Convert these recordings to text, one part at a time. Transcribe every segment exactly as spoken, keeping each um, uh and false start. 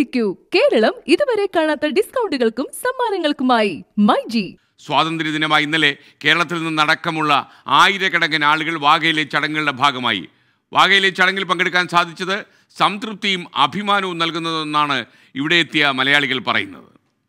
സ്വീകരിക്കൂ. കേരളം ഇതുവരെ കാണാത്ത ഡിസ്കൗണ്ടുകൾക്കും സമ്മാനങ്ങൾക്കുമായി മൈജി. സ്വാതന്ത്ര്യദിനമായി ഇന്നലെ കേരളത്തിൽ നിന്നടക്കമുള്ള ആയിരക്കണക്കിന് ആളുകൾ വാഗയിലെ ചടങ്ങുകളുടെ ഭാഗമായി. വാഗയിലെ ചടങ്ങിൽ പങ്കെടുക്കാൻ സാധിച്ചത് സംതൃപ്തിയും അഭിമാനവും നൽകുന്നതെന്നാണ് ഇവിടെ എത്തിയ മലയാളികൾ പറയുന്നത്.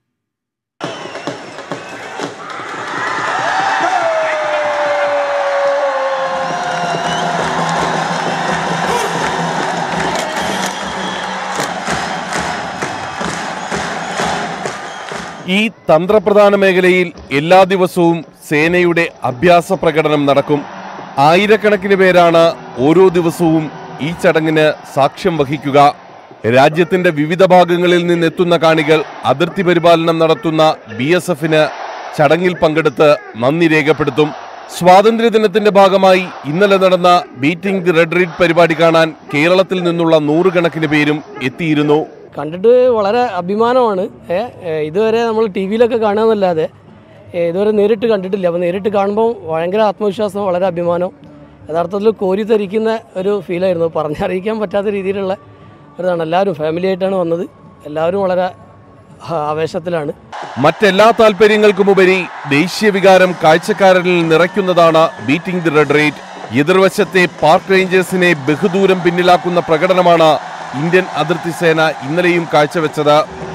ഈ തന്ത്രപ്രധാന മേഖലയിൽ എല്ലാ ദിവസവും സേനയുടെ അഭ്യാസ പ്രകടനം നടക്കും. ആയിരക്കണക്കിന് പേരാണ് ഓരോ ദിവസവും ഈ ചടങ്ങിന് സാക്ഷ്യം വഹിക്കുക. രാജ്യത്തിന്റെ വിവിധ ഭാഗങ്ങളിൽ നിന്നെത്തുന്ന കാണികൾ അതിർത്തി പരിപാലനം നടത്തുന്ന ബി എസ് എഫിന് ചടങ്ങിൽ പങ്കെടുത്ത് നന്ദി രേഖപ്പെടുത്തും. സ്വാതന്ത്ര്യദിനത്തിന്റെ ഭാഗമായി ഇന്നലെ നടന്ന ബീറ്റിംഗ് ദി റെഡ് റീഡ് പരിപാടി കാണാൻ കേരളത്തിൽ നിന്നുള്ള നൂറുകണക്കിന് പേരും എത്തിയിരുന്നു. കണ്ടിട്ട് വളരെ അഭിമാനമാണ്. ഇതുവരെ നമ്മൾ ടി വിയിലൊക്കെ കാണുകയെന്നല്ലാതെ ഇതുവരെ നേരിട്ട് കണ്ടിട്ടില്ല. അപ്പോൾ നേരിട്ട് കാണുമ്പോൾ ഭയങ്കര ആത്മവിശ്വാസം, വളരെ അഭിമാനം, യഥാർത്ഥത്തിൽ കോരിത്തരിക്കുന്ന ഒരു ഫീലായിരുന്നു. പറഞ്ഞറിയിക്കാൻ പറ്റാത്ത രീതിയിലുള്ള ഒരിതാണ്. എല്ലാവരും ഫാമിലി ആയിട്ടാണ് വന്നത്. എല്ലാവരും വളരെ ആവേശത്തിലാണ്. മറ്റെല്ലാ താല്പര്യങ്ങൾക്കുമുപരി ദേശീയ വികാരം കാഴ്ചക്കാരനിൽ നിറയ്ക്കുന്നതാണ് ബീറ്റിംഗ് ദി റെഡ് റേറ്റ്. എതിർവശത്തെ പാർക്ക് റേഞ്ചേഴ്സിനെ ബഹുദൂരം പിന്നിലാക്കുന്ന പ്രകടനമാണ് ഇന്ത്യൻ അതിർത്തി സേന ഇന്നലെയും കാഴ്ചവെച്ചത്.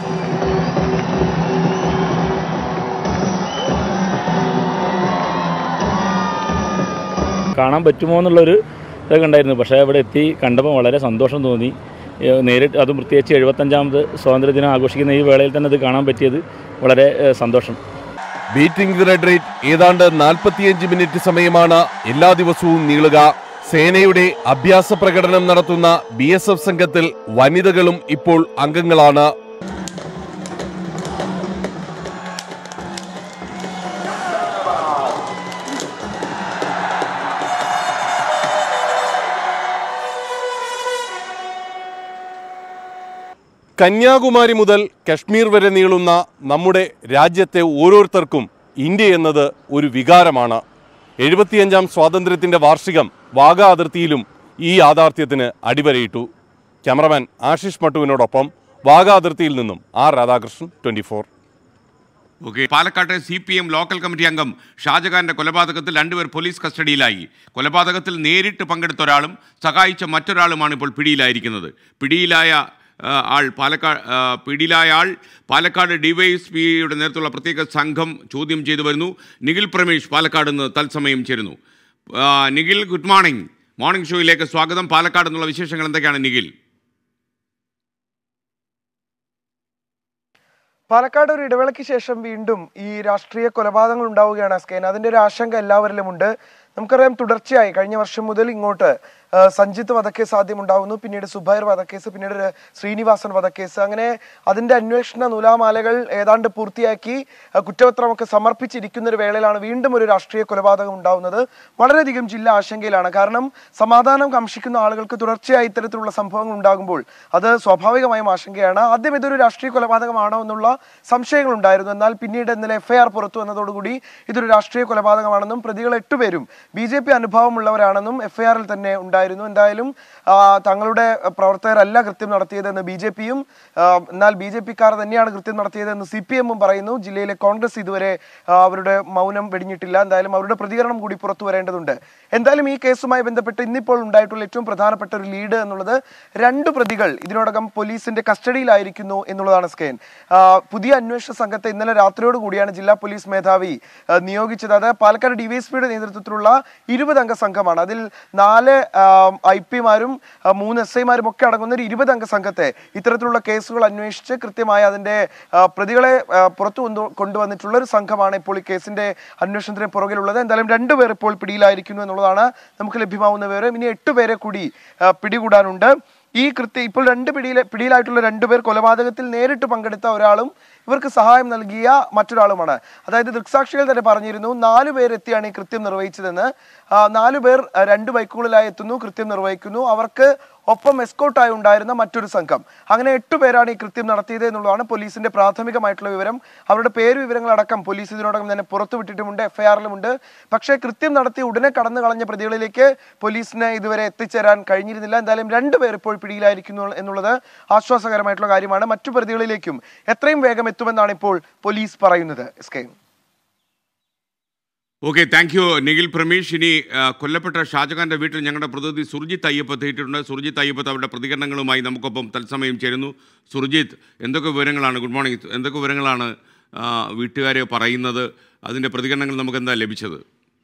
കാണാൻ പറ്റുമോ എന്നുള്ളൊരു ഇതൊക്കെ ഉണ്ടായിരുന്നു. പക്ഷേ അവിടെ എത്തി കണ്ടപ്പോൾ വളരെ സന്തോഷം തോന്നി. നേരിട്ട് അതും പ്രത്യേകിച്ച് എഴുപത്തഞ്ചാമത് സ്വാതന്ത്ര്യദിനം ആഘോഷിക്കുന്ന ഈ വേളയിൽ തന്നെ അത് കാണാൻ പറ്റിയത് വളരെ സന്തോഷം. ബീറ്റിംഗ് ദി റെഡ് റേറ്റ് ഏതാണ്ട് നാൽപ്പത്തിയഞ്ച് മിനിറ്റ് സമയമാണ് എല്ലാ ദിവസവും നീളുക. സേനയുടെ അഭ്യാസ പ്രകടനം നടത്തുന്ന ബി എസ് എഫ് സംഘത്തിൽ വനിതകളും ഇപ്പോൾ അംഗങ്ങളാണ്. കന്യാകുമാരി മുതൽ കശ്മീർ വരെ നീളുന്ന നമ്മുടെ രാജ്യത്തെ ഓരോരുത്തർക്കും ഇന്ത്യ എന്നത് ഒരു വികാരമാണ്. എഴുപത്തിയഞ്ചാം സ്വാതന്ത്ര്യത്തിൻ്റെ വാർഷികം വാഗ അതിർത്തിയിലും ഈ യാഥാർത്ഥ്യത്തിന് അടിവരയിട്ടു. ക്യാമറമാൻ ആശിഷ് മട്ടുവിനോടൊപ്പം വാഗ അതിർത്തിയിൽ നിന്നും R Radhakrishnan, twenty four. Okay. പാലക്കാട്ടെ C P M local committee അംഗം ഷാജഹാന്റെ കൊലപാതകത്തിൽ രണ്ടുപേർ പോലീസ് കസ്റ്റഡിയിലായി. കൊലപാതകത്തിൽ നേരിട്ട് പങ്കെടുത്ത ഒരാളും സഹായിച്ച മറ്റൊരാളുമാണ് ഇപ്പോൾ പിടിയിലായിരിക്കുന്നത്. പിടിയിലായ ആൾ പാലക്കാട് പിടിയിലായ ആൾ പാലക്കാട് ഡിവൈഎസ്പിയുടെ നേതൃത്വമുള്ള പ്രത്യേക സംഘം ചോദ്യം ചെയ്തു വരുന്നു. നിഖിൽ പ്രമേഷ് പാലക്കാട് നിന്ന് തത്സമയം ചേരുന്നു. Nikhil, good morning. മോർണിംഗ് ഷോയിലേക്ക് സ്വാഗതം. പാലക്കാട് നിന്നുള്ള വിശേഷങ്ങൾ എന്തൊക്കെയാണ് നിഖിൽ? പാലക്കാട് ഒരു ഇടവേളയ്ക്ക് ശേഷം വീണ്ടും ഈ രാഷ്ട്രീയ കൊലപാതകങ്ങൾ ഉണ്ടാവുകയാണ് അസ്കേൻ. അതിൻ്റെ ഒരു ആശങ്ക എല്ലാവരിലുമുണ്ട്. നമുക്കറിയാം, തുടർച്ചയായി കഴിഞ്ഞ വർഷം മുതൽ ഇങ്ങോട്ട് സഞ്ജിത്ത് വധക്കേസ് ആദ്യം ഉണ്ടാവുന്നു, പിന്നീട് സുബൈർ വധക്കേസ്, പിന്നീട് ശ്രീനിവാസൻ വധക്കേസ്. അങ്ങനെ അതിൻ്റെ അന്വേഷണ നൂലാമാലകൾ ഏതാണ്ട് പൂർത്തിയാക്കി കുറ്റപത്രമൊക്കെ സമർപ്പിച്ചിരിക്കുന്ന ഒരു വേളയിലാണ് വീണ്ടും ഒരു രാഷ്ട്രീയ കൊലപാതകം ഉണ്ടാവുന്നത്. വളരെയധികം ജില്ല ആശങ്കയിലാണ്. കാരണം സമാധാനം കാംക്ഷിക്കുന്ന ആളുകൾക്ക് തുടർച്ചയായി ഇത്തരത്തിലുള്ള സംഭവങ്ങൾ ഉണ്ടാകുമ്പോൾ അത് സ്വാഭാവികമായും ആശങ്കയാണ്. ആദ്യം ഇതൊരു രാഷ്ട്രീയ കൊലപാതകമാണോ എന്നുള്ള സംശയങ്ങൾ ഉണ്ടായിരുന്നു. എന്നാൽ പിന്നീട് ഇന്നലെ എഫ് ഐ ആർ പുറത്തു വന്നതോടുകൂടി ഇതൊരു രാഷ്ട്രീയ കൊലപാതകമാണെന്നും പ്രതികൾ എട്ടുപേരും ബി ജെ പി അനുഭവമുള്ളവരാണെന്നും എഫ് ഐ ആറിൽ തന്നെ ഉണ്ടായിരുന്നു. എന്തായാലും തങ്ങളുടെ പ്രവർത്തകരല്ല കൃത്യം നടത്തിയതെന്ന് ബി ജെ പിയും എന്നാൽ ബി ജെ പിക്കാർ തന്നെയാണ് കൃത്യം നടത്തിയതെന്ന് സി പി എമ്മും പറയുന്നു. ജില്ലയിലെ കോൺഗ്രസ് ഇതുവരെ അവരുടെ മൗനം വെടിഞ്ഞിട്ടില്ല. എന്തായാലും അവരുടെ പ്രതികരണം കൂടി പുറത്തു വരേണ്ടതുണ്ട്. എന്തായാലും ഈ കേസുമായി ബന്ധപ്പെട്ട് ഇന്നിപ്പോൾ ഉണ്ടായിട്ടുള്ള ഏറ്റവും പ്രധാനപ്പെട്ട ഒരു ലീഡ് എന്നുള്ളത് രണ്ടു പ്രതികൾ ഇതിനോടകം പോലീസിന്റെ കസ്റ്റഡിയിലായിരിക്കുന്നു എന്നുള്ളതാണ് സ്കെയിൻ. പുതിയ അന്വേഷണ സംഘത്തെ ഇന്നലെ രാത്രിയോട് കൂടിയാണ് ജില്ലാ പോലീസ് മേധാവി നിയോഗിച്ചത്. അത് പാലക്കാട് ഡിവൈഎസ്പിയുടെ നേതൃത്വത്തിലുള്ള ഇരുപത് അംഗ സംഘമാണ്. അതിൽ നാല് ഐ പിമാരും മൂന്ന് എസ് ഐമാരും ഒക്കെ അടങ്ങുന്ന ഒരു ഇരുപത് അംഗ സംഘത്തെ ഇത്തരത്തിലുള്ള കേസുകൾ അന്വേഷിച്ച് കൃത്യമായി അതിന്റെ പ്രതികളെ പുറത്തു കൊണ്ടുവന്നിട്ടുള്ള ഒരു സംഘമാണ് ഇപ്പോൾ ഈ കേസിന്റെ അന്വേഷണത്തിന് പുറകിലുള്ളത്. എന്തായാലും രണ്ടുപേർ ഇപ്പോൾ പിടിയിലായിരിക്കുന്നു എന്നുള്ളതാണ് നമുക്ക് ലഭ്യമാവുന്ന വിവരം. ഇനി എട്ടുപേരെ കൂടി പിടികൂടാനുണ്ട്. ഈ കൃത്യം ഇപ്പോൾ രണ്ട് പിടിയിലെ പിടിയിലായിട്ടുള്ള രണ്ടുപേർ കൊലപാതകത്തിൽ നേരിട്ട് പങ്കെടുത്ത ഒരാളും ഇവർക്ക് സഹായം നൽകിയ മറ്റൊരാളുമാണ്. അതായത് ദൃക്സാക്ഷികൾ തന്നെ പറഞ്ഞിരുന്നു നാലു പേരെത്തിയാണ് ഈ കൃത്യം നിർവഹിച്ചതെന്ന്. നാലു പേർ രണ്ട് ബൈക്കുകളിലായി എത്തുന്നു, കൃത്യം നിർവഹിക്കുന്നു. അവർക്ക് ഒപ്പം എസ്കോട്ടായി ഉണ്ടായിരുന്ന മറ്റൊരു സംഘം. അങ്ങനെ എട്ടു പേരാണ് ഈ കൃത്യം നടത്തിയത് എന്നുള്ളതാണ് പോലീസിന്റെ പ്രാഥമികമായിട്ടുള്ള വിവരം. അവരുടെ പേര് വിവരങ്ങളടക്കം പോലീസ് ഇതിനോടകം തന്നെ പുറത്തുവിട്ടിട്ടുമുണ്ട്, എഫ്ഐആറിലുമുണ്ട്. പക്ഷേ കൃത്യം നടത്തി ഉടനെ കടന്നു കളഞ്ഞ പ്രതികളിലേക്ക് പോലീസിന് ഇതുവരെ എത്തിച്ചേരാൻ കഴിഞ്ഞിരുന്നില്ല. എന്തായാലും രണ്ടുപേർ ഇപ്പോൾ പിടിയിലായിരിക്കുന്നു എന്നുള്ളത് ആശ്വാസകരമായിട്ടുള്ള കാര്യമാണ്. മറ്റു പ്രതികളിലേക്കും എത്രയും വേഗം എത്തുമെന്നാണ് ഇപ്പോൾ പോലീസ് പറയുന്നത്. Okay, thank you Nikhil Prameesh. ഇനി കൊല്ലപ്പെട്ട ഷാജഹാന്റെ വീട്ടിൽ ഞങ്ങളുടെ പ്രതിനിധി സുർജിത്ത് അയ്യപ്പത്ത് എത്തിയിട്ടുണ്ട്. സുർജിത്ത് അയ്യപ്പത്ത് അവരുടെ പ്രതികരണങ്ങളുമായി നമുക്കൊപ്പം തത്സമയം ചേരുന്നു. സുർജിത്ത്, എന്തൊക്കെ വിവരങ്ങളാണ്, ഗുഡ് മോർണിംഗ്, എന്തൊക്കെ വിവരങ്ങളാണ് വീട്ടുകാരെ പറയുന്നത്? അതിൻ്റെ പ്രതികരണങ്ങൾ നമുക്ക് എന്താ ലഭിച്ചത്?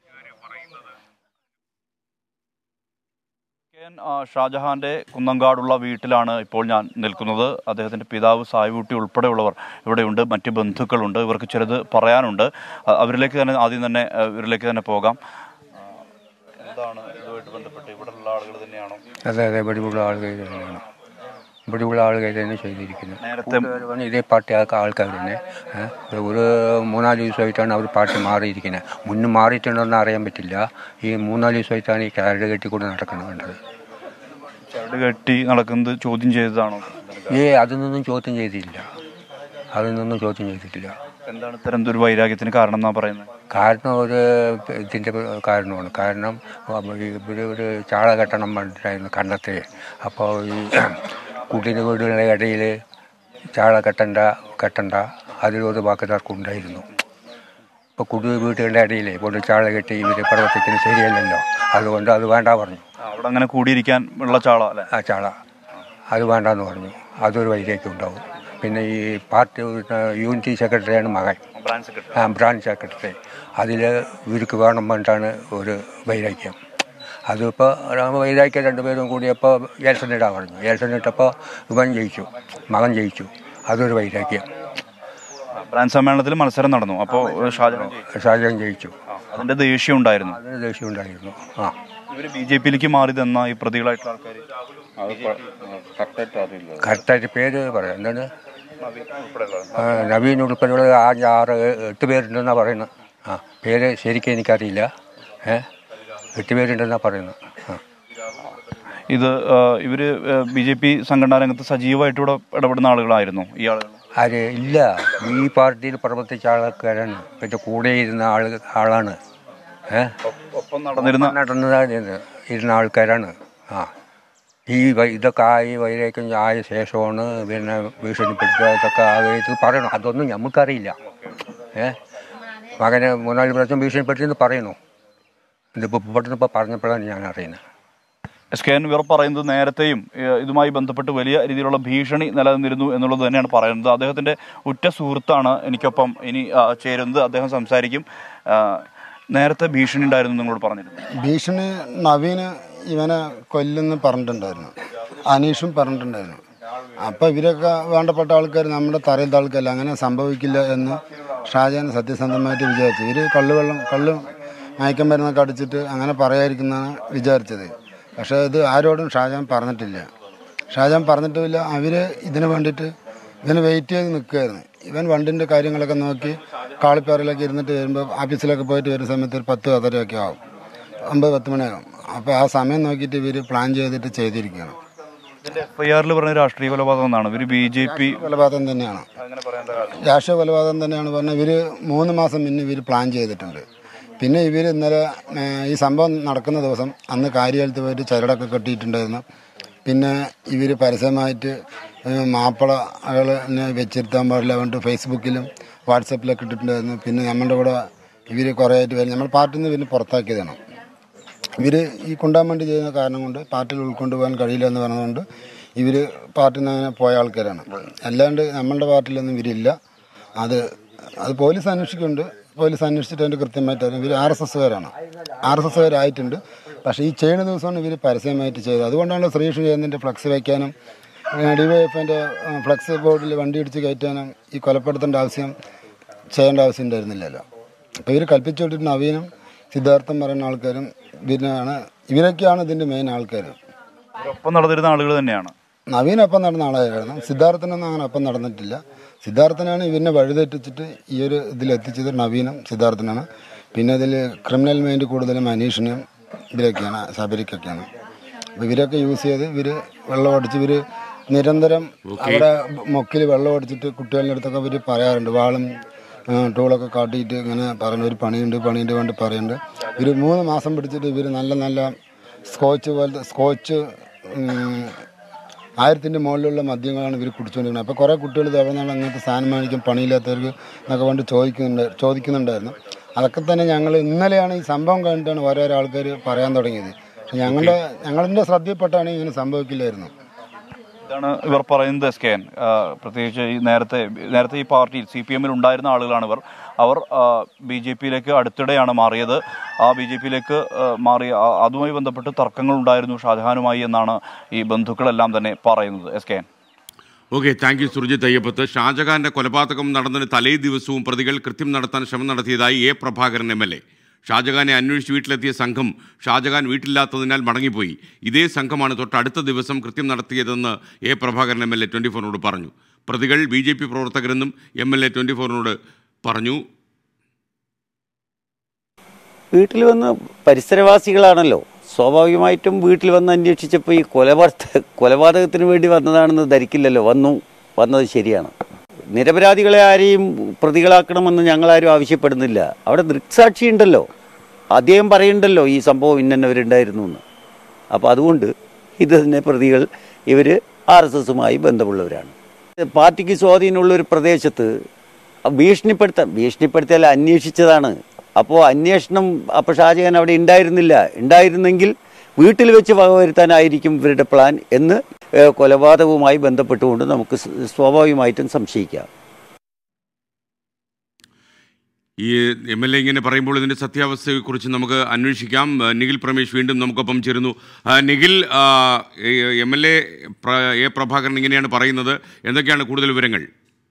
ഷാജഹാന്റെ കുന്നങ്കാടുള്ള വീട്ടിലാണ് ഇപ്പോൾ ഞാൻ നിൽക്കുന്നത്. അദ്ദേഹത്തിൻ്റെ പിതാവ് സായികുട്ടി ഉൾപ്പെടെയുള്ളവർ ഇവിടെയുണ്ട്, മറ്റ് ബന്ധുക്കളുണ്ട്. ഇവർക്ക് ചിലത് പറയാനുണ്ട്. അവരിലേക്ക് തന്നെ ആദ്യം തന്നെ ഇവരിലേക്ക് തന്നെ പോകാം. എന്താണ് ഇതുമായിട്ട് ബന്ധപ്പെട്ട് ഇവിടെയുള്ള ആളുകൾ തന്നെയാണോ? അതെ അതെ, ഇവിടെയുള്ള ആളുകൾ തന്നെയാണ്. ഇവിടെയുള്ള ആളുകൾ തന്നെ ചെയ്തിരിക്കുന്നത്. നേരത്തെ ഇതേ പാർട്ടി ആൾക്കാർ തന്നെ ഒരു മൂന്നാല് ദിവസമായിട്ടാണ് അവർ പാർട്ടി മാറിയിരിക്കുന്നത്. മുന്നും മാറിയിട്ടുണ്ടോയെന്ന് അറിയാൻ പറ്റില്ല. ഈ മൂന്നാല് ദിവസമായിട്ടാണ് ഈ കാരട് കെട്ടിക്കൊണ്ട് നടക്കുന്നത് കണ്ടത്. ചരട് കെട്ടി നടക്കുന്നത് ചോദ്യം ചെയ്തതാണോ? ഏ അതൊന്നും ചോദ്യം ചെയ്തിട്ടില്ല, അതൊന്നും ചോദ്യം ചെയ്തിട്ടില്ല. എന്താണ് ഇത്തരം ഒരു വൈരാഗ്യത്തിന് കാരണം എന്നാ പറയുന്നത്? കാരണം ഒരു ഇതിൻ്റെ കാരണമാണ്. കാരണം ഇവർ ഒരു ചാള കെട്ടണം പറഞ്ഞിട്ടായിരുന്നു കണ്ടത്തെ. അപ്പോൾ ഈ കുട്ടീൻ്റെ വീടുകളുടെ ഇടയിൽ ചാള കെട്ടണ്ട കെട്ടണ്ട അതിലൊരു വാക്ക് തർക്കം ഉണ്ടായിരുന്നു. ഇപ്പോൾ കുടി വീട്ടുകളുടെ ഇടയിൽ കൊണ്ട് ചാള കെട്ടി ഇവർ പ്രവർത്തിക്കുന്ന ശരിയല്ലല്ലോ, അതുകൊണ്ട് അത് വേണ്ട പറഞ്ഞു. അവിടെ അങ്ങനെ കൂടിയിരിക്കാൻ ഉള്ള ചാള അല്ലേ? ആ ചാള അത് വേണ്ടെന്ന് പറഞ്ഞു. അതൊരു വൈരാഗ്യം ഉണ്ടാവും. പിന്നെ ഈ പാർട്ടി യൂണിറ്റി സെക്രട്ടറിയാണ് മകൻ, ആ ബ്രാഞ്ച് സെക്രട്ടറി. അതിൽ ഇവർക്ക് വേണം പറഞ്ഞിട്ടാണ് ഒരു വൈരാഗ്യം. അതിപ്പോൾ വൈരാഗ്യം രണ്ടുപേരും കൂടിയപ്പോൾ ഏൽസൺ ഇടാൻ പറഞ്ഞു. ഏൽസൺ ഇട്ടപ്പോൾ ഇവൻ ജയിച്ചു, മകൻ ജയിച്ചു. അതൊരു വൈരാഗ്യം. ബ്രാഞ്ച് സമ്മേളനത്തിൽ മത്സരം നടന്നു. അപ്പോൾ ഷാജഹാൻ ഷാജഹാൻ ജയിച്ചു. അതിൻ്റെ ദേഷ്യം ഉണ്ടായിരുന്നു. അതിന് ദേഷ്യം ഉണ്ടായിരുന്നു. ആ ഇവർ ബി ജെ പിയിലേക്ക് മാറിയതെന്നാ ഈ പ്രതികളായിട്ടുള്ള ആൾക്കാർ? കറക്റ്റായിട്ട് പേര് പറയാം. എന്താണ് നവീൻ ഉൾപ്പെടെയുള്ള ആ ആറ് എട്ട് പേരുണ്ടെന്നാണ് പറയുന്നത്. ആ പേര് ശരിക്കും എനിക്കറിയില്ല. ഏ എട്ട് പേരുണ്ടെന്നാണ് പറയുന്നത്. ആ ഇത് ഇവർ ബി ജെ പി സംഘടനാ രംഗത്ത് സജീവമായിട്ട് ഇവിടെ ഇടപെടുന്ന ആളുകളായിരുന്നു ഈ ആളുകൾ? ആര് ഇല്ല, ഈ പാർട്ടിയിൽ പ്രവർത്തിച്ച ആൾക്കാരാണ്. പിന്നെ കൂടെ ഇരുന്ന ആൾ ആളാണ് ഏ ഒപ്പം നടന്നിരുന്ന നടന്നതാണ് ഇരുന്ന ആൾക്കാരാണ്. ആ ഈ ഇതൊക്കെ ആയി വൈരാഗ്യം ആയ ശേഷമാണ് പിന്നെ ഭീഷണിപ്പെടുത്തുക ഇതൊക്കെ ആയിട്ട് പറയണം. അതൊന്നും നമുക്കറിയില്ല. ഏ മകനെ മൂന്നാല് പ്രാവശ്യം ഭീഷണിപ്പെടുത്തിയെന്ന് പറയുന്നു. ഇതിപ്പോൾ പെട്ടെന്ന് ഇപ്പോൾ പറഞ്ഞപ്പോഴാണ് ഞാൻ അറിയുന്നത്. എസ് കെ എൻ ഇവർ പറയുന്നത് നേരത്തെയും ഇതുമായി ബന്ധപ്പെട്ട് വലിയ രീതിയിലുള്ള ഭീഷണി നിലനിന്നിരുന്നു എന്നുള്ളത് തന്നെയാണ് പറയുന്നത്. അദ്ദേഹത്തിൻ്റെ ഉറ്റ സുഹൃത്താണ് എനിക്കൊപ്പം ഇനി ചേരുന്നത്. അദ്ദേഹം സംസാരിക്കും. നേരത്തെ ഭീഷണി ഉണ്ടായിരുന്നു നിങ്ങളോട് പറഞ്ഞിരുന്നു? ഭീഷണി നവീന് ഇവനെ കൊല്ലുന്ന് പറഞ്ഞിട്ടുണ്ടായിരുന്നു, അനീഷും പറഞ്ഞിട്ടുണ്ടായിരുന്നു. അപ്പോൾ ഇവരൊക്കെ വേണ്ടപ്പെട്ട ആൾക്കാർ നമ്മുടെ തറയിൽ താൾക്കല്ല, അങ്ങനെ സംഭവിക്കില്ല എന്ന് ഷാജഹാൻ സത്യസന്ധമായിട്ട് വിചാരിച്ചു. ഇവർ കള്ളുവെള്ളം കള്ള് മയക്കമരുന്നൊക്കെ അടിച്ചിട്ട് അങ്ങനെ പറയാതിരിക്കുന്നതാണ് വിചാരിച്ചത്. പക്ഷേ ഇത് ആരോടും ഷാജഹാൻ പറഞ്ഞിട്ടില്ല. ഷാജഹാൻ പറഞ്ഞിട്ടുമില്ല. അവർ ഇതിന് വേണ്ടിയിട്ട് ഇവന് വെയിറ്റ് ചെയ്ത് നിൽക്കുകയായിരുന്നു. ഇവൻ വണ്ടിൻ്റെ കാര്യങ്ങളൊക്കെ നോക്കി കാളിപ്പാറയിലൊക്കെ ഇരുന്നിട്ട് വരുമ്പോൾ ഓഫീസിലൊക്കെ പോയിട്ട് വരുന്ന സമയത്ത് ഒരു പത്ത് പത്തരയൊക്കെ ആവും, ഒമ്പത് പത്ത് മണിയാകും. അപ്പോൾ ആ സമയം നോക്കിയിട്ട് ഇവർ പ്ലാൻ ചെയ്തിട്ട് ചെയ്തിരിക്കുകയാണ്. എഫ് ഐ ആറിൽ പറഞ്ഞ രാഷ്ട്രീയ കൊലപാതകം എന്നാണ്. ഇവർ ബി ജെ പി കൊലപാതകം തന്നെയാണ്, രാഷ്ട്രീയ കൊലപാതകം തന്നെയാണ് പറഞ്ഞാൽ. ഇവർ മൂന്ന് മാസം മുന്നേ ഇവർ പ്ലാൻ ചെയ്തിട്ടുണ്ട്. പിന്നെ ഇവർ ഇന്നലെ ഈ സംഭവം നടക്കുന്ന ദിവസം അന്ന് കാര്യാലയത്ത് പോയിട്ട് ചരടൊക്കെ കെട്ടിയിട്ടുണ്ടായിരുന്നു. പിന്നെ ഇവർ പരസ്യമായിട്ട് മാപ്പിളകളെ വെച്ചിരുത്താൻ പാടില്ല കൊണ്ട് ഫേസ്ബുക്കിലും വാട്സപ്പിലൊക്കെ ഇട്ടിട്ടുണ്ടായിരുന്നു. പിന്നെ നമ്മുടെ കൂടെ ഇവർ കുറേ ആയിട്ട് വരും. നമ്മൾ പാർട്ടിയിൽ നിന്ന് പിന്നെ പുറത്താക്കിയതാണ്. ഇവർ ഈ കൊണ്ടാൻ ചെയ്യുന്ന കാരണം കൊണ്ട് പാർട്ടിയിൽ ഉൾക്കൊണ്ടു പോകാൻ കഴിയില്ല എന്ന് പറഞ്ഞതുകൊണ്ട് ഇവർ പാർട്ടിയിൽ നിന്ന് അങ്ങനെ പോയ ആൾക്കാരാണ്. അല്ലാണ്ട് നമ്മളുടെ പാർട്ടിയിലൊന്നും ഇവരില്ല. അത് അത് പോലീസ് അന്വേഷിക്കുന്നുണ്ട്. പോലീസ് അന്വേഷിച്ചിട്ട് അതിൻ്റെ കൃത്യമായിട്ട് അറിയാം. ഇവർ ആർ എസ് എസ്സുകാരാണ്, ആർ എസ് എസ്സുകാരായിട്ടുണ്ട്. പക്ഷേ ഈ ചെയ്യുന്ന ദിവസമാണ് ഇവർ പരസ്യമായിട്ട് ചെയ്തത്. അതുകൊണ്ടാണ് ശ്രീഷ് ചെയ്യുന്നതിൻ്റെ ഫ്ലക്സ് വയ്ക്കാനും ഡി വൈ എഫിൻ്റെ ഫ്ലക്സ് ബോർഡിൽ വണ്ടി ഇടിച്ച് കയറ്റാനും ഈ കൊലപ്പെടുത്തേണ്ട ആവശ്യം ചെയ്യേണ്ട ആവശ്യം ഉണ്ടായിരുന്നില്ലല്ലോ. അപ്പോൾ ഇവർ കൽപ്പിച്ചു വിട്ടിട്ട് നവീനും സിദ്ധാർത്ഥം പറയുന്ന ആൾക്കാരും പിന്നെയാണ് ഇവരൊക്കെയാണ് ഇതിൻ്റെ മെയിൻ ആൾക്കാർ. ഒപ്പം നടന്നിരുന്ന ആളുകൾ തന്നെയാണ്. നവീനൊപ്പം നടന്ന ആളായിരുന്നു. സിദ്ധാർത്ഥനൊന്നും അങ്ങനെ ഒപ്പം നടന്നിട്ടില്ല. സിദ്ധാർത്ഥനാണ് ഇവരിനെ വഴിതെറ്റിച്ചിട്ട് ഈ ഒരു ഇതിലെത്തിച്ചത് നവീനും സിദ്ധാർത്ഥനാണ്. പിന്നെ ഇതിൽ ക്രിമിനൽ മൈൻഡ് കൂടുതലും അനീഷിനും ഇവരൊക്കെയാണ്, ശബരിക്കൊക്കെയാണ്. അപ്പോൾ ഇവരൊക്കെ യൂസ് ചെയ്ത് ഇവർ വെള്ളം അടിച്ച് ഇവർ നിരന്തരം അവിടെ മൊക്കിൽ വെള്ളം അടിച്ചിട്ട് കുട്ടികളുടെ അടുത്തൊക്കെ ഇവർ പറയാറുണ്ട്. വാളും ടൂളൊക്കെ കാട്ടിയിട്ട് ഇങ്ങനെ പറയുന്നത് ഒരു പണിയുണ്ട് പണിയുണ്ട് വേണ്ടി പറയുന്നുണ്ട്. ഇവർ മൂന്ന് മാസം പിടിച്ചിട്ട് ഇവർ നല്ല നല്ല സ്കോച്ച് പോലത്തെ സ്കോച്ച് ആയിരത്തിൻ്റെ മുകളിലുള്ള മദ്യങ്ങളാണ് ഇവർ കുടിച്ചുകൊണ്ടിരിക്കുന്നത്. അപ്പോൾ കുറേ കുട്ടികൾ തവണ അങ്ങനത്തെ സാധനം മേടിക്കും പണിയില്ലാത്തവർക്ക് എന്നൊക്കെ വേണ്ടി ചോദിക്കുന്നുണ്ട് ചോദിക്കുന്നുണ്ടായിരുന്നു. അതൊക്കെ തന്നെ ഞങ്ങൾ ഇന്നലെയാണ് ഈ സംഭവം കണ്ടിട്ടാണ് ഓരോരോ ആൾക്കാർ പറയാൻ തുടങ്ങിയത്. ഞങ്ങളുടെ ഞങ്ങളുടെ ശ്രദ്ധയിൽപ്പെട്ടാണ് ഇങ്ങനെ സംഭവിക്കില്ലായിരുന്നു. ഇതാണ് ഇവർ പറയുന്നത്. എസ് കെ എൻ പ്രത്യേകിച്ച് ഈ നേരത്തെ നേരത്തെ ഈ പാർട്ടിയിൽ സി പി എമ്മിൽ ഉണ്ടായിരുന്ന ആളുകളാണ് ഇവർ. അവർ ബി ജെ പിയിലേക്ക് അടുത്തിടെയാണ് മാറിയത്. ആ ബി ജെ പിയിലേക്ക് മാറിയ അതുമായി ബന്ധപ്പെട്ട് തർക്കങ്ങൾ ഉണ്ടായിരുന്നു ഷാജഹാനുമായി എന്നാണ് ഈ ബന്ധുക്കളെല്ലാം തന്നെ പറയുന്നത്. S K N okay, thank you Surjith Ayyappath. ഷാജഹാന്റെ കൊലപാതകം നടന്നതിന് തലേ ദിവസവും പ്രതികൾ കൃത്യം നടത്താൻ ശ്രമം നടത്തിയതായി A Prabhakaran M L A. ഷാജഹാനെ അന്വേഷിച്ച് വീട്ടിലെത്തിയ സംഘം ഷാജഹാൻ വീട്ടിലില്ലാത്തതിനാൽ മടങ്ങിപ്പോയി. ഇതേ സംഘമാണ് തൊട്ടടുത്ത ദിവസം കൃത്യം നടത്തിയതെന്ന് A Prabhakaran M L A twenty ഫോറിനോട് പറഞ്ഞു. പ്രതികൾ ബി ജെ പി പ്രവർത്തകരെന്നും എം എൽ എ ട്വൻറ്റി ഫോറിനോട് പറഞ്ഞു. വീട്ടിൽ വന്ന് പരിസരവാസികളാണല്ലോ, സ്വാഭാവികമായിട്ടും വീട്ടിൽ വന്ന് അന്വേഷിച്ചപ്പോൾ ഈ കൊലപാതക കൊലപാതകത്തിന് വേണ്ടി വന്നതാണെന്ന് ധരിക്കില്ലല്ലോ. വന്നു വന്നത് ശരിയാണ്. നിരപരാധികളെ ആരെയും പ്രതികളാക്കണമെന്ന് ഞങ്ങളാരും ആവശ്യപ്പെടുന്നില്ല. അവിടെ ദൃക്സാക്ഷി ഉണ്ടല്ലോ, അദ്ദേഹം പറയുന്നുണ്ടല്ലോ ഈ സംഭവം ഇന്നവരുണ്ടായിരുന്നു എന്ന്. അപ്പോൾ അതുകൊണ്ട് ഇത് തന്നെ പ്രതികൾ ഇവർ ആർ എസ് എസുമായി ബന്ധമുള്ളവരാണ്. പാർട്ടിക്ക് സ്വാധീനമുള്ള ഒരു പ്രദേശത്ത് ഭീഷണിപ്പെടുത്താൻ ഭീഷണിപ്പെടുത്തിയാൽ അന്വേഷിച്ചതാണ്. അപ്പോൾ അന്വേഷണം അപ്പോൾ ഷാജഹാൻ അവിടെ ഉണ്ടായിരുന്നില്ല. ഉണ്ടായിരുന്നെങ്കിൽ വീട്ടിൽ വെച്ച് വകവരുത്താനായിരിക്കും ഇവരുടെ പ്ലാൻ എന്ന് കൊലപാതകവുമായി ബന്ധപ്പെട്ടുകൊണ്ട് നമുക്ക് സ്വാഭാവികമായിട്ടും സംശയിക്കാം. ഈ എം എൽ എ ഇങ്ങനെ പറയുമ്പോൾ ഇതിൻ്റെ സത്യാവസ്ഥയെക്കുറിച്ച് നമുക്ക് അന്വേഷിക്കാം. നിഖിൽ പ്രമേഷ് വീണ്ടും നമുക്കൊപ്പം ചേരുന്നു. Nikhil, M L A A Prabhakaran ഇങ്ങനെയാണ് പറയുന്നത്, എന്തൊക്കെയാണ് കൂടുതൽ വിവരങ്ങൾ?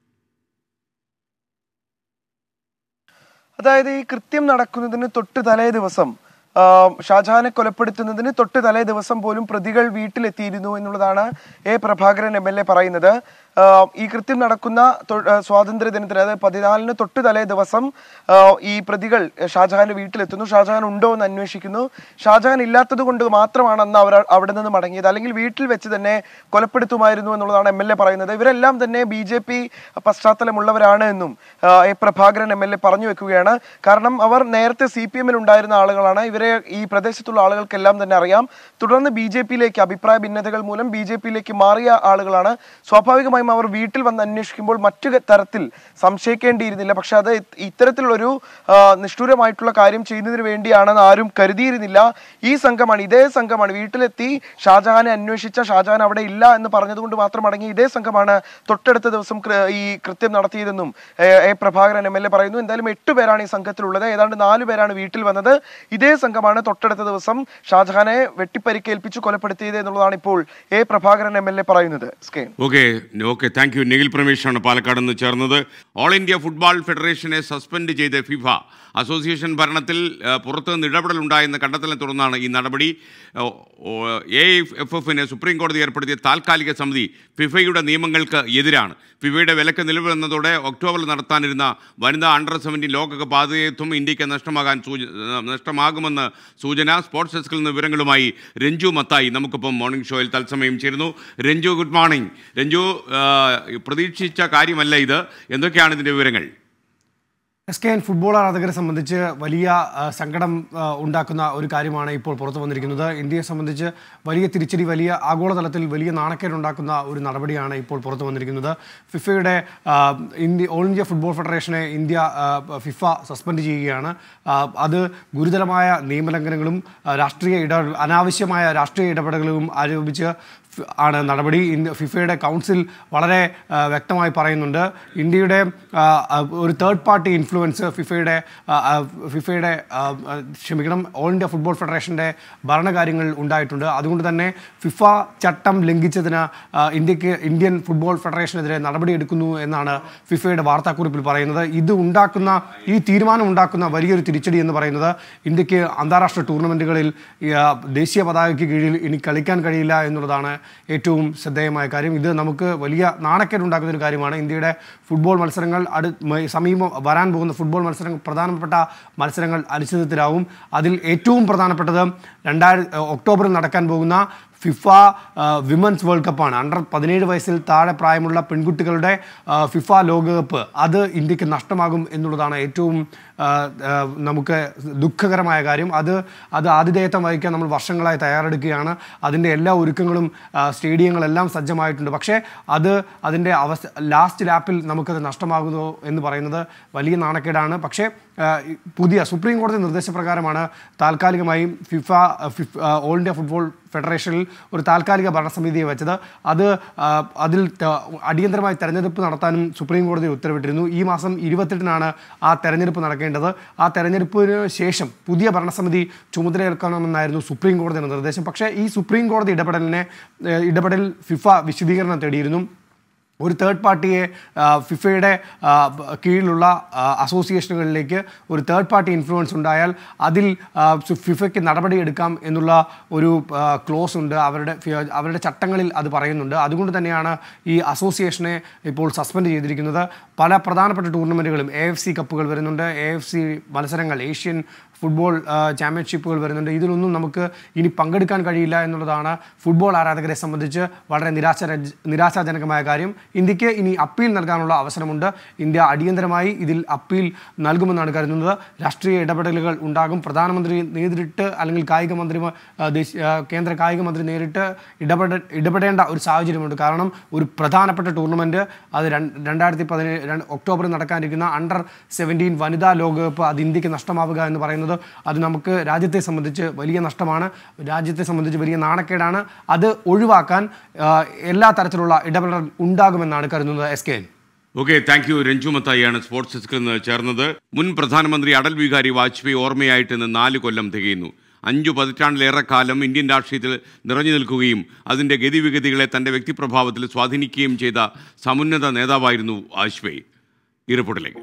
അതായത് ഈ കൃത്യം നടക്കുന്നതിന് തൊട്ട് തലേ ദിവസം ഷാജഹാനെ കൊലപ്പെടുത്തുന്നതിന് തൊട്ട് തലേ ദിവസം പോലും പ്രതികൾ വീട്ടിലെത്തിയിരുന്നു എന്നുള്ളതാണ് A Prabhakaran M L A പറയുന്നത്. ഈ കൃത്യം നടക്കുന്ന സ്വാതന്ത്ര്യ ദിനത്തിന് അതായത് പതിനാലിന് തൊട്ട് തലേ ദിവസം ഈ പ്രതികൾ ഷാജഹാന്റെ വീട്ടിലെത്തുന്നു. ഷാജഹാൻ ഉണ്ടോ എന്ന് അന്വേഷിക്കുന്നു. ഷാജഹാൻ ഇല്ലാത്തത് കൊണ്ട് മാത്രമാണ് അന്ന് അവർ അവിടെ നിന്ന് മടങ്ങിയത്, അല്ലെങ്കിൽ വീട്ടിൽ വെച്ച് തന്നെ കൊലപ്പെടുത്തുമായിരുന്നു എന്നുള്ളതാണ് എം എൽ എ പറയുന്നത്. ഇവരെല്ലാം തന്നെ ബി ജെ പി പശ്ചാത്തലമുള്ളവരാണ് എന്നും A Prabhakaran M L A പറഞ്ഞു വെക്കുകയാണ്. കാരണം അവർ നേരത്തെ സി പി എമ്മിൽ ഉണ്ടായിരുന്ന ആളുകളാണ്. ഇവരെ ഈ പ്രദേശത്തുള്ള ആളുകൾക്കെല്ലാം തന്നെ അറിയാം. തുടർന്ന് ബി ജെ പിയിലേക്ക് അഭിപ്രായ ഭിന്നതകൾ മൂലം ബി ജെ പിയിലേക്ക് മാറിയ ആളുകളാണ്. സ്വാഭാവികമായും അവർ വീട്ടിൽ വന്ന് അന്വേഷിക്കുമ്പോൾ മറ്റു തരത്തിൽ സംശയിക്കേണ്ടിയിരുന്നില്ല. പക്ഷെ അത് ഇത്തരത്തിലുള്ളൊരു നിഷ്ഠൂരമായിട്ടുള്ള കാര്യം ചെയ്യുന്നതിന് വേണ്ടിയാണെന്ന് ആരും കരുതിയിരുന്നില്ല. ഈ സംഘമാണ് ഇതേ സംഘമാണ് വീട്ടിലെത്തി ഷാജഹാനെ അന്വേഷിച്ച ഷാജഹാൻ അവിടെ ഇല്ല എന്ന് പറഞ്ഞതുകൊണ്ട് മാത്രം അടങ്ങി ഇതേ സംഘമാണ് തൊട്ടടുത്ത ദിവസം ഈ കൃത്യം നടത്തിയതെന്നും A Prabhakaran M L A പറയുന്നു. എന്തായാലും എട്ട് പേരാണ് ഈ സംഘത്തിലുള്ളത്. ഏതാണ്ട് നാലു പേരാണ് വീട്ടിൽ വന്നത്. ഇതേ സംഘമാണ് തൊട്ടടുത്ത ദിവസം ഷാജഹാനെ വെട്ടിപ്പരിക്കേൽപ്പിച്ചു കൊലപ്പെടുത്തിയത് എന്നുള്ളതാണ് ഇപ്പോൾ A Prabhakaran M L A പറയുന്നത്. Okay okay thank you. Nikhil പ്രമേഷാണ് പാലക്കാട് നിന്ന് ചേർന്നത്. ഓൾ ഇന്ത്യ ഫുട്ബോൾ ഫെഡറേഷനെ സസ്പെൻഡ് ചെയ്ത ഫിഫ അസോസിയേഷൻ ഭരണത്തിൽ പുറത്തു നിന്ന് ഇടപെടലുണ്ടായെന്ന കണ്ടെത്തലിനെ തുടർന്നാണ് ഈ നടപടി. എ എഫ് എഫിന് സുപ്രീം കോടതി ഏർപ്പെടുത്തിയ താൽക്കാലിക സമിതി ഫിഫയുടെ നിയമങ്ങൾക്ക് എതിരാണ്. ഫിഫയുടെ വിലക്ക് നിലവിൽ വന്നതോടെ ഒക്ടോബറിൽ നടത്താനിരുന്ന വനിതാ അണ്ടർ സെവൻറ്റീൻ ലോകകപ്പ് ആതിഥേയത്വം ഇന്ത്യക്ക് നഷ്ടമാകാൻ സൂച നഷ്ടമാകുമെന്ന് സൂചന. സ്പോർട്സ് ഡെസ്കിൽ നിന്ന് വിവരങ്ങളുമായി രഞ്ജു മത്തായി നമുക്കിപ്പം മോർണിംഗ് ഷോയിൽ തത്സമയം ചേരുന്നു. Ranju, good morning. രഞ്ജു, പ്രതീക്ഷിച്ച കാര്യമല്ല ഇത്, എന്തൊക്കെയാണ് ഇതിൻ്റെ വിവരങ്ങൾ? എസ് കെ എൻ ഫുട്ബോൾ ആരാധകരെ സംബന്ധിച്ച് വലിയ സങ്കടം ഉണ്ടാക്കുന്ന ഒരു കാര്യമാണ് ഇപ്പോൾ പുറത്തു വന്നിരിക്കുന്നത്. ഇന്ത്യയെ സംബന്ധിച്ച് വലിയ തിരിച്ചടി, വലിയ ആഗോളതലത്തിൽ വലിയ നാണക്കേടുണ്ടാക്കുന്ന ഒരു നടപടിയാണ് ഇപ്പോൾ പുറത്തു വന്നിരിക്കുന്നത്. ഫിഫയുടെ ഇന്ത്യ ഓൾ ഇന്ത്യ ഫുട്ബോൾ ഫെഡറേഷനെ ഇന്ത്യ ഫിഫ സസ്പെൻഡ് ചെയ്യുകയാണ്. അത് ഗുരുതരമായ നിയമലംഘനങ്ങളും രാഷ്ട്രീയ ഇട അനാവശ്യമായ രാഷ്ട്രീയ ഇടപെടലുകളും ആരോപിച്ച് ആണ് നടപടി. ഫിഫയുടെ കൗൺസിൽ വളരെ വ്യക്തമായി പറയുന്നുണ്ട്. ഇന്ത്യയുടെ ഒരു തേർഡ് പാർട്ടി ഇൻഫ്ലുവൻസ് ഫിഫയുടെ ഫിഫയുടെ ക്ഷമിക്കണം ഓൾ ഇന്ത്യ ഫുട്ബോൾ ഫെഡറേഷൻ്റെ ഭരണകാര്യങ്ങളിൽ ഉണ്ടായിട്ടുണ്ട്. അതുകൊണ്ട് തന്നെ ഫിഫ ചട്ടം ലംഘിച്ചതിന് ഇന്ത്യക്ക് ഇന്ത്യൻ ഫുട്ബോൾ ഫെഡറേഷനെതിരെ നടപടിയെടുക്കുന്നു എന്നാണ് ഫിഫയുടെ വാർത്താക്കുറിപ്പിൽ പറയുന്നത്. ഇത് ഉണ്ടാക്കുന്ന ഈ തീരുമാനം ഉണ്ടാക്കുന്ന വലിയൊരു തിരിച്ചടി എന്ന് പറയുന്നത് ഇന്ത്യക്ക് അന്താരാഷ്ട്ര ടൂർണമെൻറ്റുകളിൽ ദേശീയ പതാകയ്ക്ക് കീഴിൽ ഇനി കളിക്കാൻ കഴിയില്ല എന്നുള്ളതാണ് ഏറ്റവും ശ്രദ്ധേയമായ കാര്യം. ഇത് നമുക്ക് വലിയ നാണക്കേടുണ്ടാക്കുന്ന ഒരു കാര്യമാണ്. ഇന്ത്യയുടെ ഫുട്ബോൾ മത്സരങ്ങൾ അടു സമീപം വരാൻ പോകുന്ന ഫുട്ബോൾ മത്സരങ്ങൾ പ്രധാനപ്പെട്ട മത്സരങ്ങൾ അനിശ്ചിതത്തിലാവും. അതിൽ ഏറ്റവും പ്രധാനപ്പെട്ടത് രണ്ടായിരം ഒക്ടോബറിൽ നടക്കാൻ പോകുന്ന ഫിഫ വിമൻസ് വേൾഡ് കപ്പാണ്. അണ്ടർ പതിനേഴ് വയസ്സിൽ താഴെ പ്രായമുള്ള പെൺകുട്ടികളുടെ ഫിഫ ലോകകപ്പ് അത് ഇന്ത്യക്ക് നഷ്ടമാകും എന്നുള്ളതാണ് ഏറ്റവും നമുക്ക് ദുഃഖകരമായ കാര്യം. അത് അത് ആതിഥേയത്വം വഹിക്കാൻ നമ്മൾ വർഷങ്ങളായി തയ്യാറെടുക്കുകയാണ്. അതിൻ്റെ എല്ലാ ഒരുക്കങ്ങളും സ്റ്റേഡിയങ്ങളെല്ലാം സജ്ജമായിട്ടുണ്ട്. പക്ഷേ അത് അതിൻ്റെ അവസ്ഥ ലാസ്റ്റ് ലാപ്പിൽ നമുക്കത് നഷ്ടമാകുന്നു എന്ന് പറയുന്നത് വലിയ നാണക്കേടാണ്. പക്ഷേ പുതിയ സുപ്രീം കോടതി നിർദ്ദേശപ്രകാരമാണ് താൽക്കാലികമായി FIFA FIFA all India football ഫെഡറേഷനിൽ ഒരു താൽക്കാലിക ഭരണസമിതിയെ വെച്ചത്. അത് അതിൽ അടിയന്തരമായി തെരഞ്ഞെടുപ്പ് നടത്താനും സുപ്രീം കോടതി ഉത്തരവിട്ടിരുന്നു. ഈ മാസം ഇരുപത്തെട്ടിനാണ് ആ തെരഞ്ഞെടുപ്പ് നടക്കേണ്ടത്. ആ തെരഞ്ഞെടുപ്പിന് ശേഷം പുതിയ ഭരണസമിതി ചുമതലയേൽക്കണമെന്നായിരുന്നു സുപ്രീം കോടതിയുടെ നിർദ്ദേശം. പക്ഷേ ഈ സുപ്രീം കോടതി ഇടപെടലിനെ ഇടപെടൽ ഫിഫ വിശദീകരണം തേടിയിരുന്നു. ഒരു തേർഡ് പാർട്ടിയെ ഫിഫയുടെ കീഴിലുള്ള അസോസിയേഷനുകളിലേക്ക് ഒരു തേർഡ് പാർട്ടി ഇൻഫ്ലുവൻസ് ഉണ്ടായാൽ അതിൽ ഫിഫയ്ക്ക് നടപടിയെടുക്കാം എന്നുള്ള ഒരു ക്ലോസ് ഉണ്ട്. അവരുടെ അവരുടെ ചട്ടങ്ങളിൽ അത് പറയുന്നുണ്ട്. അതുകൊണ്ട് തന്നെയാണ് ഈ അസോസിയേഷനെ ഇപ്പോൾ സസ്പെൻഡ് ചെയ്തിരിക്കുന്നത്. പല പ്രധാനപ്പെട്ട ടൂർണമെൻറ്റുകളും എ എഫ് സി കപ്പുകൾ വരുന്നുണ്ട്, എ എഫ് സി മത്സരങ്ങൾ, ഏഷ്യൻ ഫുട്ബോൾ ചാമ്പ്യൻഷിപ്പുകൾ വരുന്നുണ്ട്. ഇതിലൊന്നും നമുക്ക് ഇനി പങ്കെടുക്കാൻ കഴിയില്ല എന്നുള്ളതാണ് ഫുട്ബോൾ ആരാധകരെ സംബന്ധിച്ച് വളരെ നിരാശ നിരാശാജനകമായ കാര്യം. ഇന്ത്യക്ക് ഇനി അപ്പീൽ നൽകാനുള്ള അവസരമുണ്ട്. ഇന്ത്യ അടിയന്തരമായി ഇതിൽ അപ്പീൽ നൽകുമെന്നാണ് കരുതുന്നത്. രാഷ്ട്രീയ ഇടപെടലുകൾ ഉണ്ടാകും. പ്രധാനമന്ത്രി നേരിട്ട് അല്ലെങ്കിൽ കായിക മന്ത്രി കേന്ദ്ര കായിക മന്ത്രി നേരിട്ട് ഇടപെട ഇടപെടേണ്ട ഒരു സാഹചര്യമുണ്ട്. കാരണം ഒരു പ്രധാനപ്പെട്ട ടൂർണമെൻറ്റ് അത് രണ്ടായിരത്തി പതിനേഴ് ഒക്ടോബറിൽ നടക്കാനിരിക്കുന്ന അണ്ടർ സെവൻറ്റീൻ വനിതാ ലോകകപ്പ് അത് ഇന്ത്യക്ക് നഷ്ടമാവുക എന്ന് പറയുന്നത് അത് നമുക്ക് രാജ്യത്തെ സംബന്ധിച്ച് വലിയ നഷ്ടമാണ്, രാജ്യത്തെ സംബന്ധിച്ച് വലിയ നാണക്കേടാണ്. അത് ഒഴിവാക്കാൻ എല്ലാ തരത്തിലുള്ള ഇടപെടൽ ഉണ്ടാകുമെന്നാണ് കരുതുന്നത്. S K N. Okay, thank you. Ranju മത്തായിയാണ് സ്പോർട്സ് ഡെസ്കിൽ നിന്ന് ചേർന്നത്. മുൻ പ്രധാനമന്ത്രി അടൽ ബിഹാരി വാജ്പേയി ഓർമ്മയായിട്ട് ഇന്ന് നാല് കൊല്ലം തികയുന്നു. അഞ്ചു പതിറ്റാണ്ടിലേറെ കാലം ഇന്ത്യൻ രാഷ്ട്രീയത്തിൽ നിറഞ്ഞു നിൽക്കുകയും അതിൻ്റെ ഗതിവിഗതികളെ തൻ്റെ വ്യക്തിപ്രഭാവത്തിൽ സ്വാധീനിക്കുകയും ചെയ്ത സമുന്നത നേതാവായിരുന്നു വാജ്പേയി. ഈ റിപ്പോർട്ടിലേക്ക്.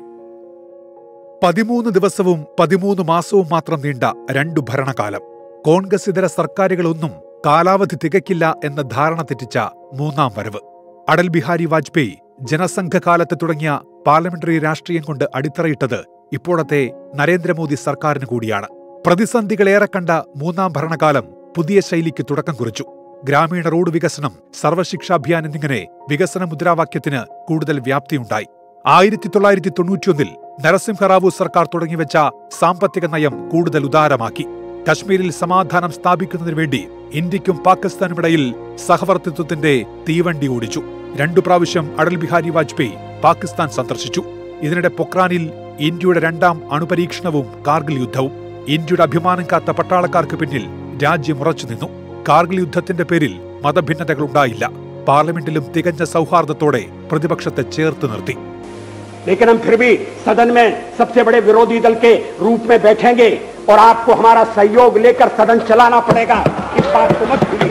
പതിമൂന്ന് ദിവസവും പതിമൂന്ന് മാസവും മാത്രം നീണ്ട രണ്ടു ഭരണകാലം. കോൺഗ്രസ് ഇതര സർക്കാരുകളൊന്നും കാലാവധി തികയ്ക്കില്ല എന്ന ധാരണ തെറ്റിച്ച മൂന്നാം വരവ്. അടൽ ബിഹാരി വാജ്പേയി ജനസംഘകാലത്ത് തുടങ്ങിയ പാർലമെന്ററി രാഷ്ട്രീയം കൊണ്ട് അടിത്തറയിട്ടത് ഇപ്പോഴത്തെ നരേന്ദ്രമോദി സർക്കാരിന് കൂടിയാണ്. പ്രതിസന്ധികളേറെ കണ്ട മൂന്നാം ഭരണകാലം പുതിയ ശൈലിക്ക് തുടക്കം കുറിച്ചു. ഗ്രാമീണ റോഡ് വികസനം, സർവശിക്ഷാഭിയാൻ എന്നിങ്ങനെ വികസന മുദ്രാവാക്യത്തിന് കൂടുതൽ വ്യാപ്തിയുണ്ടായി. ആയിരത്തി തൊള്ളായിരത്തി തൊണ്ണൂറ്റിയൊന്നിൽ നരസിംഹറാവു സർക്കാർ തുടങ്ങിവെച്ച സാമ്പത്തിക നയം കൂടുതൽ ഉദാരമാക്കി. കശ്മീരിൽ സമാധാനം സ്ഥാപിക്കുന്നതിനു വേണ്ടി ഇന്ത്യക്കും പാകിസ്ഥാനുമിടയിൽ സഹവർത്തിത്വത്തിന്റെ തീവണ്ടി ഓടിച്ചു. രണ്ടു പ്രാവശ്യം അടൽ ബിഹാരി വാജ്പേയി പാകിസ്ഥാൻ സന്ദർശിച്ചു. ഇതിനിടെ പൊക്രാനിൽ ഇന്ത്യയുടെ രണ്ടാം അണുപരീക്ഷണവും കാർഗിൽ യുദ്ധവും. ഇന്ത്യയുടെ അഭിമാനം കാത്ത പട്ടാളക്കാർക്ക് പിന്നിൽ രാജ്യം ഉറച്ചുനിന്നു. കാർഗിൽ യുദ്ധത്തിന്റെ പേരിൽ മതഭിന്നതകളുണ്ടായില്ല. പാർലമെന്റിലും തികഞ്ഞ സൗഹാർദ്ദത്തോടെ പ്രതിപക്ഷത്തെ ചേർത്ത് നിർത്തി. लेकिन हम फिर भी सदन में सबसे बड़े विरोधी दल के रूप में बैठेंगे और आपको हमारा सहयोग लेकर सदन चलाना पड़ेगा, इस बात को मत भूलिए.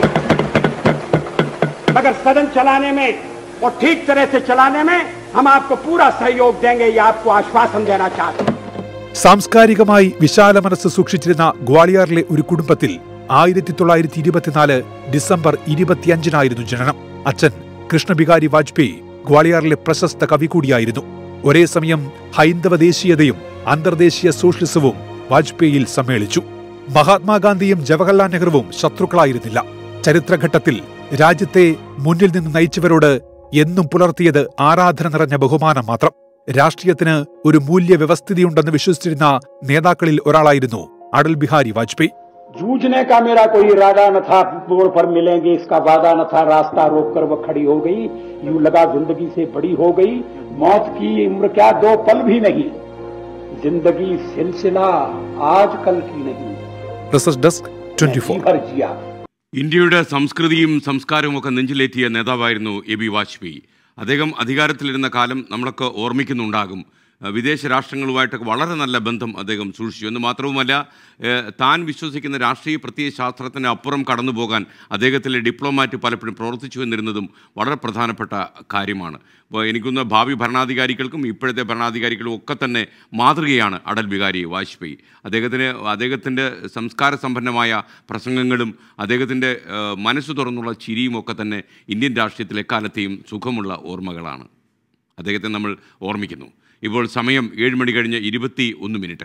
मगर सदन चलाने में और ठीक तरह से चलाने में हम आपको पूरा सहयोग देंगे, ये आपको आश्वासन देना चाहते हैं. സാംസ്കാരികമായി വിശാല മനസ്സ് സൂക്ഷിച്ചിരുന്ന ഗ്വാളിയാറിലെ ഒരു കുടുംബത്തിൽ ആയിരത്തി തൊള്ളായിരത്തി ഇരുപത്തിനാല് ഡിസംബർ ഇരുപത്തിയഞ്ചിനായിരുന്നു ജനനം. അച്ഛൻ കൃഷ്ണബിഹാരി വാജ്പേയി ഗ്വാളിയാറിലെ പ്രശസ്ത കവി കൂടിയായിരുന്നു. ഒരേ സമയം ഹൈന്ദവ ദേശീയതയും അന്തർദേശീയ സോഷ്യലിസവും വാജ്പേയിയിൽ സമ്മേളിച്ചു. മഹാത്മാഗാന്ധിയും ജവഹർലാൽ നെഹ്റുവും ശത്രുക്കളായിരുന്നില്ല. ചരിത്രഘട്ടത്തിൽ രാജ്യത്തെ മുന്നിൽ നിന്ന് നയിച്ചവരോട് എന്നും പുലർത്തിയത് ആരാധന നിറഞ്ഞ ബഹുമാനം മാത്രം. രാഷ്ട്രീയത്തിന് ഒരു മൂല്യവ്യവസ്ഥിതിയുണ്ടെന്ന് വിശ്വസിച്ചിരുന്ന നേതാക്കളിൽ ഒരാളായിരുന്നു അടൽ ബിഹാരി വാജ്പേയി. जूझने का मेरा कोई इरादा न था, मोड़ पर मिलेंगे इसका वादा न था, रास्ता रोककर वो खड़ी हो गई, यूं लगा जिंदगी से बड़ी हो गई, मौत की उम्र क्या दो पल भी नहीं, जिंदगी सिलसिला आज कल की नहीं. Research desk twenty four. ഇന്ത്യയുടെ സംസ്കൃതിയും സംസ്കാരവും ഒക്കെ നെഞ്ചിലേറ്റിയ നേതാവായിരുന്നു എ ബി വാജ്പേയി. അദ്ദേഹം അധികാരത്തിലിരുന്ന കാലം നമ്മളൊക്കെ ഓർമ്മിക്കുന്നുണ്ടാകും. വിദേശ രാഷ്ട്രങ്ങളുമായിട്ടൊക്കെ വളരെ നല്ല ബന്ധം അദ്ദേഹം സൂക്ഷിച്ചു എന്ന് മാത്രവുമല്ല, താൻ വിശ്വസിക്കുന്ന രാഷ്ട്രീയ പ്രത്യയശാസ്ത്രത്തിന് അപ്പുറം കടന്നു പോകാൻ അദ്ദേഹത്തിലെ ഡിപ്ലോമാറ്റ് പലപ്പോഴും പ്രവർത്തിച്ചു എന്നിരുന്നതും വളരെ പ്രധാനപ്പെട്ട കാര്യമാണ്. അപ്പോൾ എനിക്കൊന്ന് ഭാവി ഭരണാധികാരികൾക്കും ഇപ്പോഴത്തെ ഭരണാധികാരികളും ഒക്കെ തന്നെ മാതൃകയാണ് അടൽ ബിഹാരി വാജ്പേയി. അദ്ദേഹത്തിന് അദ്ദേഹത്തിൻ്റെ സംസ്കാര സമ്പന്നമായ പ്രസംഗങ്ങളും അദ്ദേഹത്തിൻ്റെ മനസ്സ് തുറന്നുള്ള ചിരിയും ഒക്കെ തന്നെ ഇന്ത്യൻ രാഷ്ട്രീയത്തിലെ കാലത്തെയും സുഖമുള്ള ഓർമ്മകളാണ്. അദ്ദേഹത്തെ നമ്മൾ ഓർമ്മിക്കുന്നു. ഇപ്പോൾ സമയം ഏഴ് മണി കഴിഞ്ഞ് ഇരുപത്തി ഒന്ന് മിനിറ്റ്.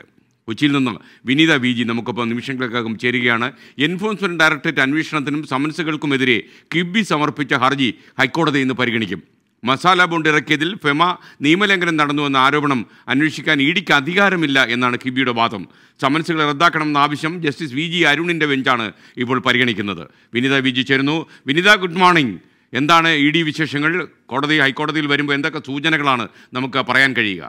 കൊച്ചിയിൽ നിന്ന് വിനീത വി ജി നമുക്കൊപ്പം നിമിഷങ്ങൾക്കകം ചേരുകയാണ്. എൻഫോഴ്സ്മെന്റ് ഡയറക്ടറേറ്റ് അന്വേഷണത്തിനും സമൻസുകൾക്കുമെതിരെ കിഫ്ബി സമർപ്പിച്ച ഹർജി ഹൈക്കോടതി ഇന്ന് പരിഗണിക്കും. മസാല ബോണ്ട് ഇറക്കിയതിൽ ഫെമ നിയമലംഘനം നടന്നുവെന്ന ആരോപണം അന്വേഷിക്കാൻ ഇ ഡിക്ക് അധികാരമില്ല എന്നാണ് കിഫ്ബിയുടെ വാദം. സമൻസുകൾ റദ്ദാക്കണമെന്ന ആവശ്യം ജസ്റ്റിസ് വി ജി അരുണിൻ്റെ ബെഞ്ചാണ് ഇപ്പോൾ പരിഗണിക്കുന്നത്. വിനിത വി ജി ചേരുന്നു. Vinitha, good morning. എന്താണ് ഇ ഡി വിശേഷങ്ങൾ? കോടതി ഹൈക്കോടതിയിൽ വരുമ്പോൾ എന്തൊക്കെ സൂചനകളാണ് നമുക്ക് പറയാൻ കഴിയുക?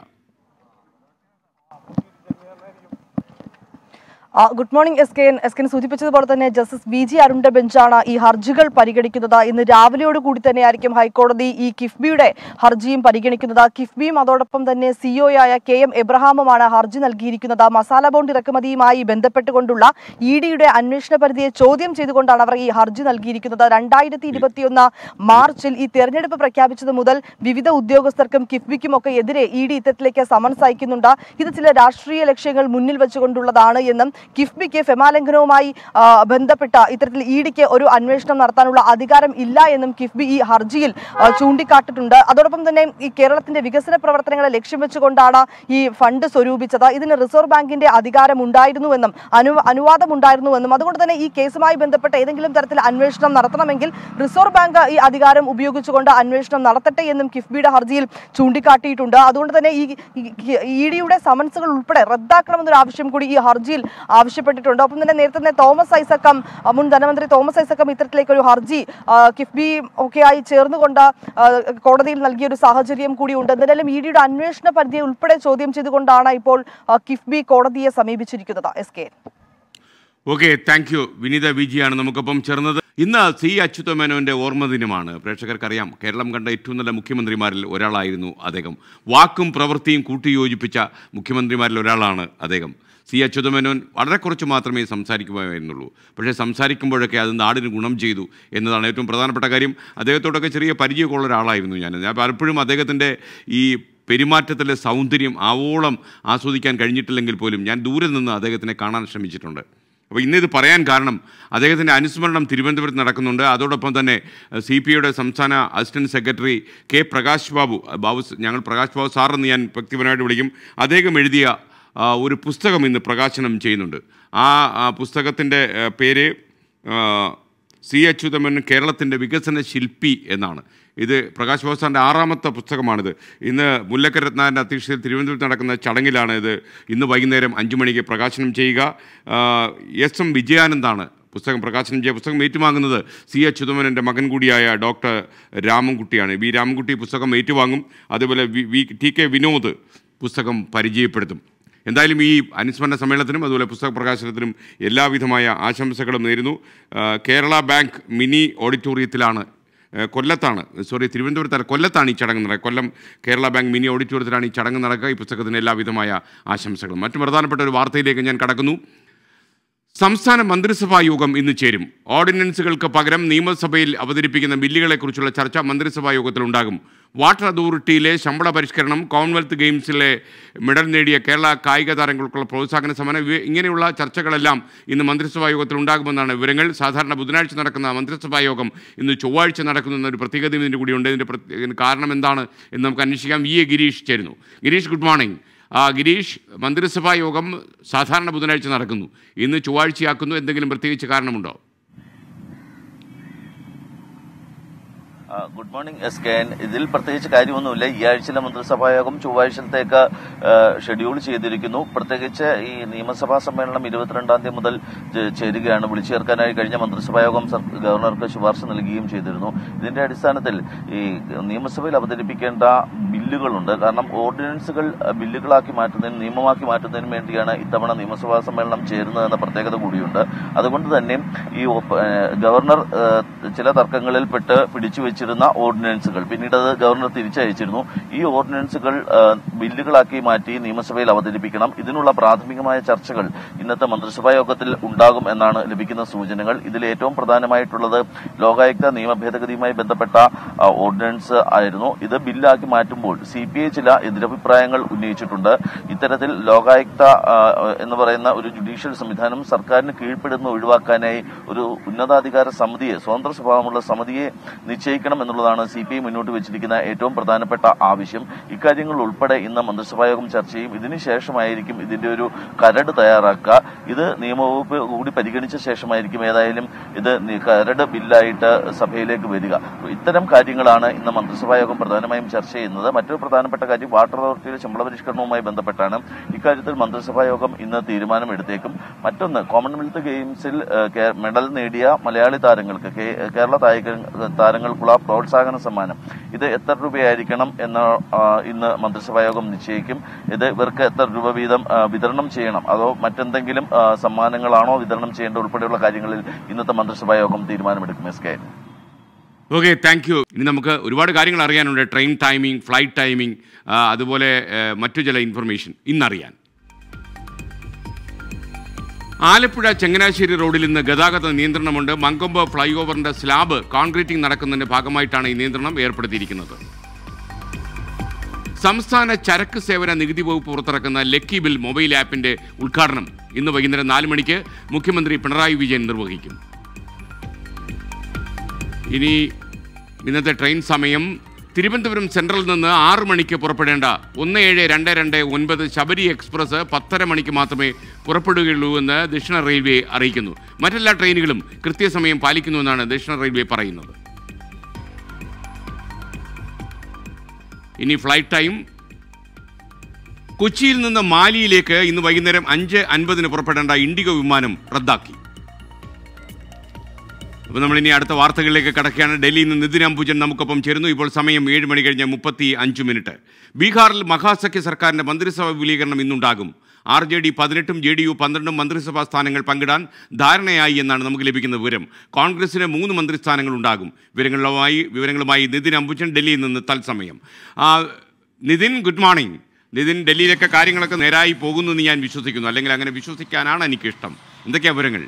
Good morning S K N. S K സൂചിപ്പിച്ചതുപോലെ തന്നെ ജസ്റ്റിസ് വി ജി അരുണിന്റെ ബെഞ്ചാണ് ഈ ഹർജികൾ പരിഗണിക്കുന്നത്. ഇന്ന് രാവിലെയോട് കൂടി തന്നെയായിരിക്കും ഹൈക്കോടതി ഈ കിഫ്ബിയുടെ ഹർജിയും പരിഗണിക്കുന്നത്. കിഫ്ബിയും അതോടൊപ്പം തന്നെ സിഇഒയായ കെ എം എബ്രഹാമുമാണ് ഹർജി നൽകിയിരിക്കുന്നത്. മസാല ബോണ്ട് ഇറക്കുമതിയുമായി ബന്ധപ്പെട്ടുകൊണ്ടുള്ള ഇ ഡിയുടെ അന്വേഷണ പരിധിയെ ചോദ്യം ചെയ്തുകൊണ്ടാണ് അവർ ഈ ഹർജി നൽകിയിരിക്കുന്നത്. രണ്ടായിരത്തി ഇരുപത്തിയൊന്ന് മാർച്ചിൽ ഈ തെരഞ്ഞെടുപ്പ് പ്രഖ്യാപിച്ചത് മുതൽ വിവിധ ഉദ്യോഗസ്ഥർക്കും കിഫ്ബിക്കും ഒക്കെ എതിരെ ഇ ഡി ഇത്തരത്തിലേക്ക് സമൻസ് അയക്കുന്നുണ്ട്. ഇത് ചില രാഷ്ട്രീയ ലക്ഷ്യങ്ങൾ മുന്നിൽ വെച്ചുകൊണ്ടുള്ളതാണ് എന്നും കിഫ്ബിക്ക് ഫെമ ലംഘനവുമായി ബന്ധപ്പെട്ട ഇത്തരത്തിൽ ഇ ഡിക്ക് ഒരു അന്വേഷണം നടത്താനുള്ള അധികാരം ഇല്ല എന്നും കിഫ്ബി ഈ ഹർജിയിൽ ചൂണ്ടിക്കാട്ടിട്ടുണ്ട്. അതോടൊപ്പം തന്നെ ഈ കേരളത്തിന്റെ വികസന പ്രവർത്തനങ്ങളെ ലക്ഷ്യം വെച്ചുകൊണ്ടാണ് ഈ ഫണ്ട് സ്വരൂപിച്ചത്. ഇതിന് റിസർവ് ബാങ്കിന്റെ അധികാരം ഉണ്ടായിരുന്നുവെന്നും അനു അനുവാദം ഉണ്ടായിരുന്നുവെന്നും അതുകൊണ്ട് തന്നെ ഈ കേസുമായി ബന്ധപ്പെട്ട ഏതെങ്കിലും തരത്തിൽ അന്വേഷണം നടത്തണമെങ്കിൽ റിസർവ് ബാങ്ക് ഈ അധികാരം ഉപയോഗിച്ചുകൊണ്ട് അന്വേഷണം നടത്തട്ടെ എന്നും കിഫ്ബിയുടെ ഹർജിയിൽ ചൂണ്ടിക്കാട്ടിയിട്ടുണ്ട്. അതുകൊണ്ട് തന്നെ ഈ ഇ ഡിയുടെ സമൻസുകൾ ഉൾപ്പെടെ റദ്ദാക്കണമെന്നൊരു ആവശ്യം കൂടി ഈ ഹർജിയിൽ ആവശ്യപ്പെട്ടിട്ടുണ്ട്. ഒപ്പം തന്നെ നേരത്തെ തന്നെ തോമസ് ഐസക്കം, മുൻ ധനമന്ത്രി തോമസ് ഐസക്കം ഇത്തരത്തിലേക്ക് ഒരു ഹർജി കിഫ്ബി ഒക്കെയായി ചേർന്നുകൊണ്ട് കോടതിയിൽ നൽകിയ ഒരു സാഹചര്യം കൂടിയുണ്ട്. എന്തായാലും ഇ ഡിയുടെ അന്വേഷണ പരിധിയെ ഉൾപ്പെടെ ചോദ്യം ചെയ്തുകൊണ്ടാണ് ഇപ്പോൾ കിഫ്ബി കോടതിയെ സമീപിച്ചിരിക്കുന്നത്. S K okay, thank you. Vineetha V ജിയാണ് നമുക്കൊപ്പം ചേർന്നത്. ഇന്ന് സി അച്യുതമേനോൻ്റെ ഓർമ്മ ദിനമാണ്. പ്രേക്ഷകർക്കറിയാം, കേരളം കണ്ട ഏറ്റവും നല്ല മുഖ്യമന്ത്രിമാരിൽ ഒരാളായിരുന്നു അദ്ദേഹം. വാക്കും പ്രവൃത്തിയും കൂട്ടിയോജിപ്പിച്ച മുഖ്യമന്ത്രിമാരിൽ ഒരാളാണ് അദ്ദേഹം. സി അച്യുതമേനോൻ വളരെ കുറച്ച് മാത്രമേ സംസാരിക്കുമായിരുന്നുള്ളൂ. പക്ഷേ സംസാരിക്കുമ്പോഴൊക്കെ അത് നാടിന് ഗുണം ചെയ്തു എന്നതാണ് ഏറ്റവും പ്രധാനപ്പെട്ട കാര്യം. അദ്ദേഹത്തോടൊക്കെ ചെറിയ പരിചയമൊക്കെയുള്ള ഒരാളായിരുന്നു ഞാൻ. ഞാൻ പലപ്പോഴും അദ്ദേഹത്തിൻ്റെ ഈ പെരുമാറ്റത്തിലെ സൗന്ദര്യം ആവോളം ആസ്വദിക്കാൻ കഴിഞ്ഞിട്ടില്ലെങ്കിൽ പോലും ഞാൻ ദൂരെ നിന്ന് അദ്ദേഹത്തിനെ കാണാൻ ശ്രമിച്ചിട്ടുണ്ട്. അപ്പോൾ ഇന്നിത് പറയാൻ കാരണം അദ്ദേഹത്തിൻ്റെ അനുസ്മരണം തിരുവനന്തപുരത്ത് നടക്കുന്നുണ്ട്. അതോടൊപ്പം തന്നെ സി പി ഐയുടെ സംസ്ഥാന assistant secretary K Prakash Babu Babu ഞങ്ങൾ പ്രകാശ് ബാബു സാറെന്ന് ഞാൻ വ്യക്തിപരമായിട്ട് വിളിക്കും. അദ്ദേഹം എഴുതിയ ഒരു പുസ്തകം ഇന്ന് പ്രകാശനം ചെയ്യുന്നുണ്ട്. ആ പുസ്തകത്തിൻ്റെ പേര് സി അച്യുതമേനോൻ കേരളത്തിൻ്റെ വികസന ശില്പി എന്നാണ്. ഇത് പ്രകാശ് ബാബു സാറിൻ്റെ ആറാമത്തെ പുസ്തകമാണിത്. ഇന്ന് മുല്ലക്കര രത്നാകരൻ്റെ അധ്യക്ഷതയിൽ തിരുവനന്തപുരത്ത് നടക്കുന്ന ചടങ്ങിലാണ് ഇത് ഇന്ന് വൈകുന്നേരം അഞ്ച് മണിക്ക് പ്രകാശനം ചെയ്യുക. എസ് എം വിജയാനന്ദാണ് പുസ്തകം പ്രകാശനം ചെയ്യുക. പുസ്തകം ഏറ്റുവാങ്ങുന്നത് സി അച്യുതമേനോൻ്റെ മകൻ കൂടിയായ ഡോക്ടർ രാമൻകുട്ടിയാണ്. വി രാമൻകുട്ടി പുസ്തകം ഏറ്റുവാങ്ങും. അതുപോലെ വി ടി കെ വിനോദ് പുസ്തകം പരിചയപ്പെടുത്തും. എന്തായാലും ഈ അനുസ്മരണ സമ്മേളനത്തിനും അതുപോലെ പുസ്തക പ്രകാശനത്തിനും എല്ലാവിധമായ ആശംസകളും നേരുന്നു. കേരള ബാങ്ക് മിനി ഓഡിറ്റോറിയത്തിലാണ്, കൊല്ലത്താണ് സോറി തിരുവനന്തപുരത്താണ് കൊല്ലത്താണ് ഈ ചടങ്ങ് നടക്കുക. കൊല്ലം കേരള ബാങ്ക് മിനി ഓഡിറ്റോറിയത്തിലാണ് ഈ ചടങ്ങ് നടക്കുക. ഈ പുസ്തകത്തിന് എല്ലാവിധമായ ആശംസകളും. മറ്റു പ്രധാനപ്പെട്ട ഒരു വാർത്തയിലേക്ക് ഞാൻ കടക്കുന്നു. സംസ്ഥാന മന്ത്രിസഭാ യോഗം ഇന്ന് ചേരും. ഓർഡിനൻസുകൾക്ക് പകരം നിയമസഭയിൽ അവതരിപ്പിക്കുന്ന ബില്ലുകളെക്കുറിച്ചുള്ള ചർച്ച മന്ത്രിസഭാ യോഗത്തിലുണ്ടാകും. വാട്ടർ അതോറിറ്റിയിലെ ശമ്പള പരിഷ്കരണം, കോമൺവെൽത്ത് ഗെയിംസിലെ മെഡൽ നേടിയ കേരള കായിക താരങ്ങൾക്കുള്ള പ്രോത്സാഹന സമ്മാനം, ഇങ്ങനെയുള്ള ചർച്ചകളെല്ലാം ഇന്ന് മന്ത്രിസഭാ യോഗത്തിൽ ഉണ്ടാകുമെന്നാണ് വിവരങ്ങൾ. സാധാരണ ബുധനാഴ്ച നടക്കുന്ന മന്ത്രിസഭാ യോഗം ഇന്ന് ചൊവ്വാഴ്ച നടക്കുന്നൊരു പ്രത്യേകത ഇതിൻ്റെ കൂടിയുണ്ട്. ഇതിൻ്റെ കാരണം എന്താണ് എന്ന് നമുക്ക് അന്വേഷിക്കാം. വി എ ഗിരീഷ് ചേരുന്നു. Girish, good morning. ഗിരീഷ്, മന്ത്രിസഭാ യോഗം സാധാരണ ബുധനാഴ്ച നടക്കുന്നു, ഇന്ന് ചൊവ്വാഴ്ചയാക്കുന്നു. എന്തെങ്കിലും പ്രത്യേകിച്ച് കാരണമുണ്ടോ? Good morning S K N. ഇതിൽ പ്രത്യേകിച്ച് കാര്യമൊന്നുമില്ല. ഈ ആഴ്ചയിലെ മന്ത്രിസഭായോഗം ചൊവ്വാഴ്ചത്തേക്ക് ഷെഡ്യൂൾ ചെയ്തിരിക്കുന്നു. പ്രത്യേകിച്ച് ഈ നിയമസഭാ സമ്മേളനം ഇരുപത്തിരണ്ടാം തീയതി മുതൽ ചേരുകയാണ്. വിളിച്ചു ചേർക്കാനായി കഴിഞ്ഞ മന്ത്രിസഭായോഗം ഗവർണർക്ക് ശുപാർശ നൽകുകയും ചെയ്തിരുന്നു. ഇതിന്റെ അടിസ്ഥാനത്തിൽ ഈ നിയമസഭയിൽ അവതരിപ്പിക്കേണ്ട ബില്ലുകളുണ്ട്. കാരണം ഓർഡിനൻസുകൾ ബില്ലുകളാക്കി മാറ്റുന്നതിനും നിയമമാക്കി മാറ്റുന്നതിനും വേണ്ടിയാണ് ഇത്തവണ നിയമസഭാ സമ്മേളനം ചേരുന്നതെന്ന പ്രത്യേകത കൂടിയുണ്ട്. അതുകൊണ്ട് തന്നെ ഈ ഗവർണർ ചില തർക്കങ്ങളിൽപ്പെട്ട് പിടിച്ചുവെച്ച് ഓർഡിനൻസുകൾ പിന്നീട് അത് ഗവർണർ തിരിച്ചയച്ചിരുന്നു. ഈ ഓർഡിനൻസുകൾ ബില്ലുകളാക്കി മാറ്റി നിയമസഭയിൽ അവതരിപ്പിക്കണം. ഇതിനുള്ള പ്രാഥമികമായ ചർച്ചകൾ ഇന്നത്തെ മന്ത്രിസഭാ യോഗത്തിൽ ഉണ്ടാകും എന്നാണ് ലഭിക്കുന്ന സൂചനകൾ. ഇതിൽ ഏറ്റവും പ്രധാനമായിട്ടുള്ളത് ലോകായുക്ത നിയമ ഭേദഗതിയുമായി ബന്ധപ്പെട്ട ഓർഡിനൻസ് ആയിരുന്നു. ഇത് ബില്ലാക്കി മാറ്റുമ്പോൾ സി പി ഐ ചില എതിരഭിപ്രായങ്ങൾ ഉന്നയിച്ചിട്ടുണ്ട്. ഇത്തരത്തിൽ ലോകായുക്ത എന്ന് പറയുന്ന ഒരു ജുഡീഷ്യൽ സംവിധാനം സർക്കാരിന് കീഴ്പ്പെടുന്ന ഒഴിവാക്കാനായി ഒരു ഉന്നതാധികാര സമിതിയെ, സ്വതന്ത്ര സ്വഭാവമുള്ള സമിതിയെ നിശ്ചയിക്കണം എന്നുള്ളതാണ് സി പി ഐ മുന്നോട്ട് വെച്ചിരിക്കുന്ന ഏറ്റവും പ്രധാനപ്പെട്ട ആവശ്യം. ഇക്കാര്യങ്ങൾ ഉൾപ്പെടെ ഇന്ന് മന്ത്രിസഭായോഗം ചർച്ച ചെയ്യും. ഇതിനുശേഷമായിരിക്കും ഇതിന്റെ ഒരു കരട് തയ്യാറാക്കുക. ഇത് നിയമവകുപ്പ് കൂടി പരിഗണിച്ച ശേഷമായിരിക്കും ഏതായാലും ഇത് കരട് ബില്ലായിട്ട് സഭയിലേക്ക് വരിക. ഇത്തരം കാര്യങ്ങളാണ് ഇന്ന് മന്ത്രിസഭായോഗം പ്രധാനമായും ചർച്ച ചെയ്യുന്നത്. മറ്റൊരു പ്രധാനപ്പെട്ട കാര്യം വാട്ടർ അതോറിറ്റിയുടെ ശമ്പള പരിഷ്കരണവുമായി ബന്ധപ്പെട്ടാണ്. ഇക്കാര്യത്തിൽ മന്ത്രിസഭായോഗം ഇന്ന് തീരുമാനമെടുത്തേക്കും. മറ്റൊന്ന്, കോമൺവെൽത്ത് ഗെയിംസിൽ മെഡൽ നേടിയ മലയാളി താരങ്ങൾക്ക്, കേരള താരങ്ങൾക്കുള്ള പ്രോത്സാഹന സമ്മാനം ഇത് എത്ര രൂപയായിരിക്കണം എന്ന് ഇന്ന് മന്ത്രിസഭായോഗം നിശ്ചയിക്കും. ഇത് ഇവർക്ക് എത്ര രൂപ വീതം വിതരണം ചെയ്യണം, അതോ മറ്റെന്തെങ്കിലും സമ്മാനങ്ങളാണോ വിതരണം ചെയ്യേണ്ട ഉൾപ്പെടെയുള്ള കാര്യങ്ങളിൽ ഇന്നത്തെ മന്ത്രിസഭായോഗം തീരുമാനമെടുക്കും. S K. Okay, thank you. ഇനി നമുക്ക് ഒരുപാട് കാര്യങ്ങൾ അറിയാനുണ്ട്. ട്രെയിൻ ടൈമിംഗ്, ഫ്ലൈറ്റ് ടൈമിംഗ്, അതുപോലെ മറ്റു ചില ഇൻഫർമേഷൻ ഇന്നറിയാൻ. ആലപ്പുഴ ചങ്ങനാശ്ശേരി റോഡിൽ ഇന്ന് ഗതാഗത നിയന്ത്രണമുണ്ട്. മങ്കൊമ്പ് ഫ്ലൈ ഓവറിന്റെ സ്ലാബ് കോൺക്രീറ്റിംഗ് നടക്കുന്നതിന്റെ ഭാഗമായിട്ടാണ് ഈ നിയന്ത്രണം ഏർപ്പെടുത്തിയിരിക്കുന്നത്. സംസ്ഥാന ചരക്ക് സേവന നികുതി വകുപ്പ് പുറത്തിറക്കുന്ന ലക്കി ബിൽ മൊബൈൽ ആപ്പിന്റെ ഉദ്ഘാടനം ഇന്ന് വൈകുന്നേരം നാല് മണിക്ക് മുഖ്യമന്ത്രി പിണറായി വിജയൻ നിർവഹിക്കും. ഇനി ഇന്നത്തെ ട്രെയിൻ സമയം: തിരുവനന്തപുരം സെൻട്രലിൽ നിന്ന് ആറ് മണിക്ക് പുറപ്പെടേണ്ട ഒന്ന് ഏഴ് രണ്ട് രണ്ട് ഒൻപത് ശബരി എക്സ്പ്രസ് പത്തര മണിക്ക് മാത്രമേ പുറപ്പെടുകയുള്ളൂ എന്ന് ദക്ഷിണ റെയിൽവേ അറിയിക്കുന്നു. മറ്റെല്ലാ ട്രെയിനുകളും കൃത്യസമയം പാലിക്കുന്നുവെന്നാണ് ദക്ഷിണ റെയിൽവേ പറയുന്നത്. ഇനി ഫ്ലൈറ്റ് ടൈം: കൊച്ചിയിൽ നിന്ന് മാലിയിലേക്ക് ഇന്ന് വൈകുന്നേരം അഞ്ച് അൻപതിന് പുറപ്പെടേണ്ട ഇൻഡിഗോ വിമാനം റദ്ദാക്കി. അപ്പോൾ നമ്മളിനി അടുത്ത വാർത്തകളിലേക്ക് കടക്കുകയാണ്. ഡൽഹിയിൽ നിന്ന് നിതിൻ അംബുജൻ നമുക്കൊപ്പം ചേരുന്നു. ഇപ്പോൾ സമയം ഏഴ് മണി കഴിഞ്ഞ് മുപ്പത്തി അഞ്ച് മിനിറ്റ്. ബീഹാറിൽ മഹാസഖ്യ സർക്കാരിൻ്റെ മന്ത്രിസഭ വിപുലീകരണം ഇന്നുണ്ടാകും. ആർ ജെ ഡി പതിനെട്ടും ജെ ഡി യു പന്ത്രണ്ടും മന്ത്രിസഭാ സ്ഥാനങ്ങൾ പങ്കിടാൻ ധാരണയായി എന്നാണ് നമുക്ക് ലഭിക്കുന്ന വിവരം. കോൺഗ്രസിന് മൂന്ന് മന്ത്രിസ്ഥാനങ്ങൾ ഉണ്ടാകും. വിവരങ്ങളുമായി വിവരങ്ങളുമായി നിതിൻ അംബുജൻ ഡൽഹിയിൽ നിന്ന് തത്സമയം. Nitin, good morning. നിതിൻ, ഡൽഹിയിലൊക്കെ കാര്യങ്ങളൊക്കെ നേരായി പോകുന്നു എന്ന് ഞാൻ വിശ്വസിക്കുന്നു, അല്ലെങ്കിൽ അങ്ങനെ വിശ്വസിക്കാനാണ് എനിക്കിഷ്ടം. എന്തൊക്കെയാണ് വിവരങ്ങൾ?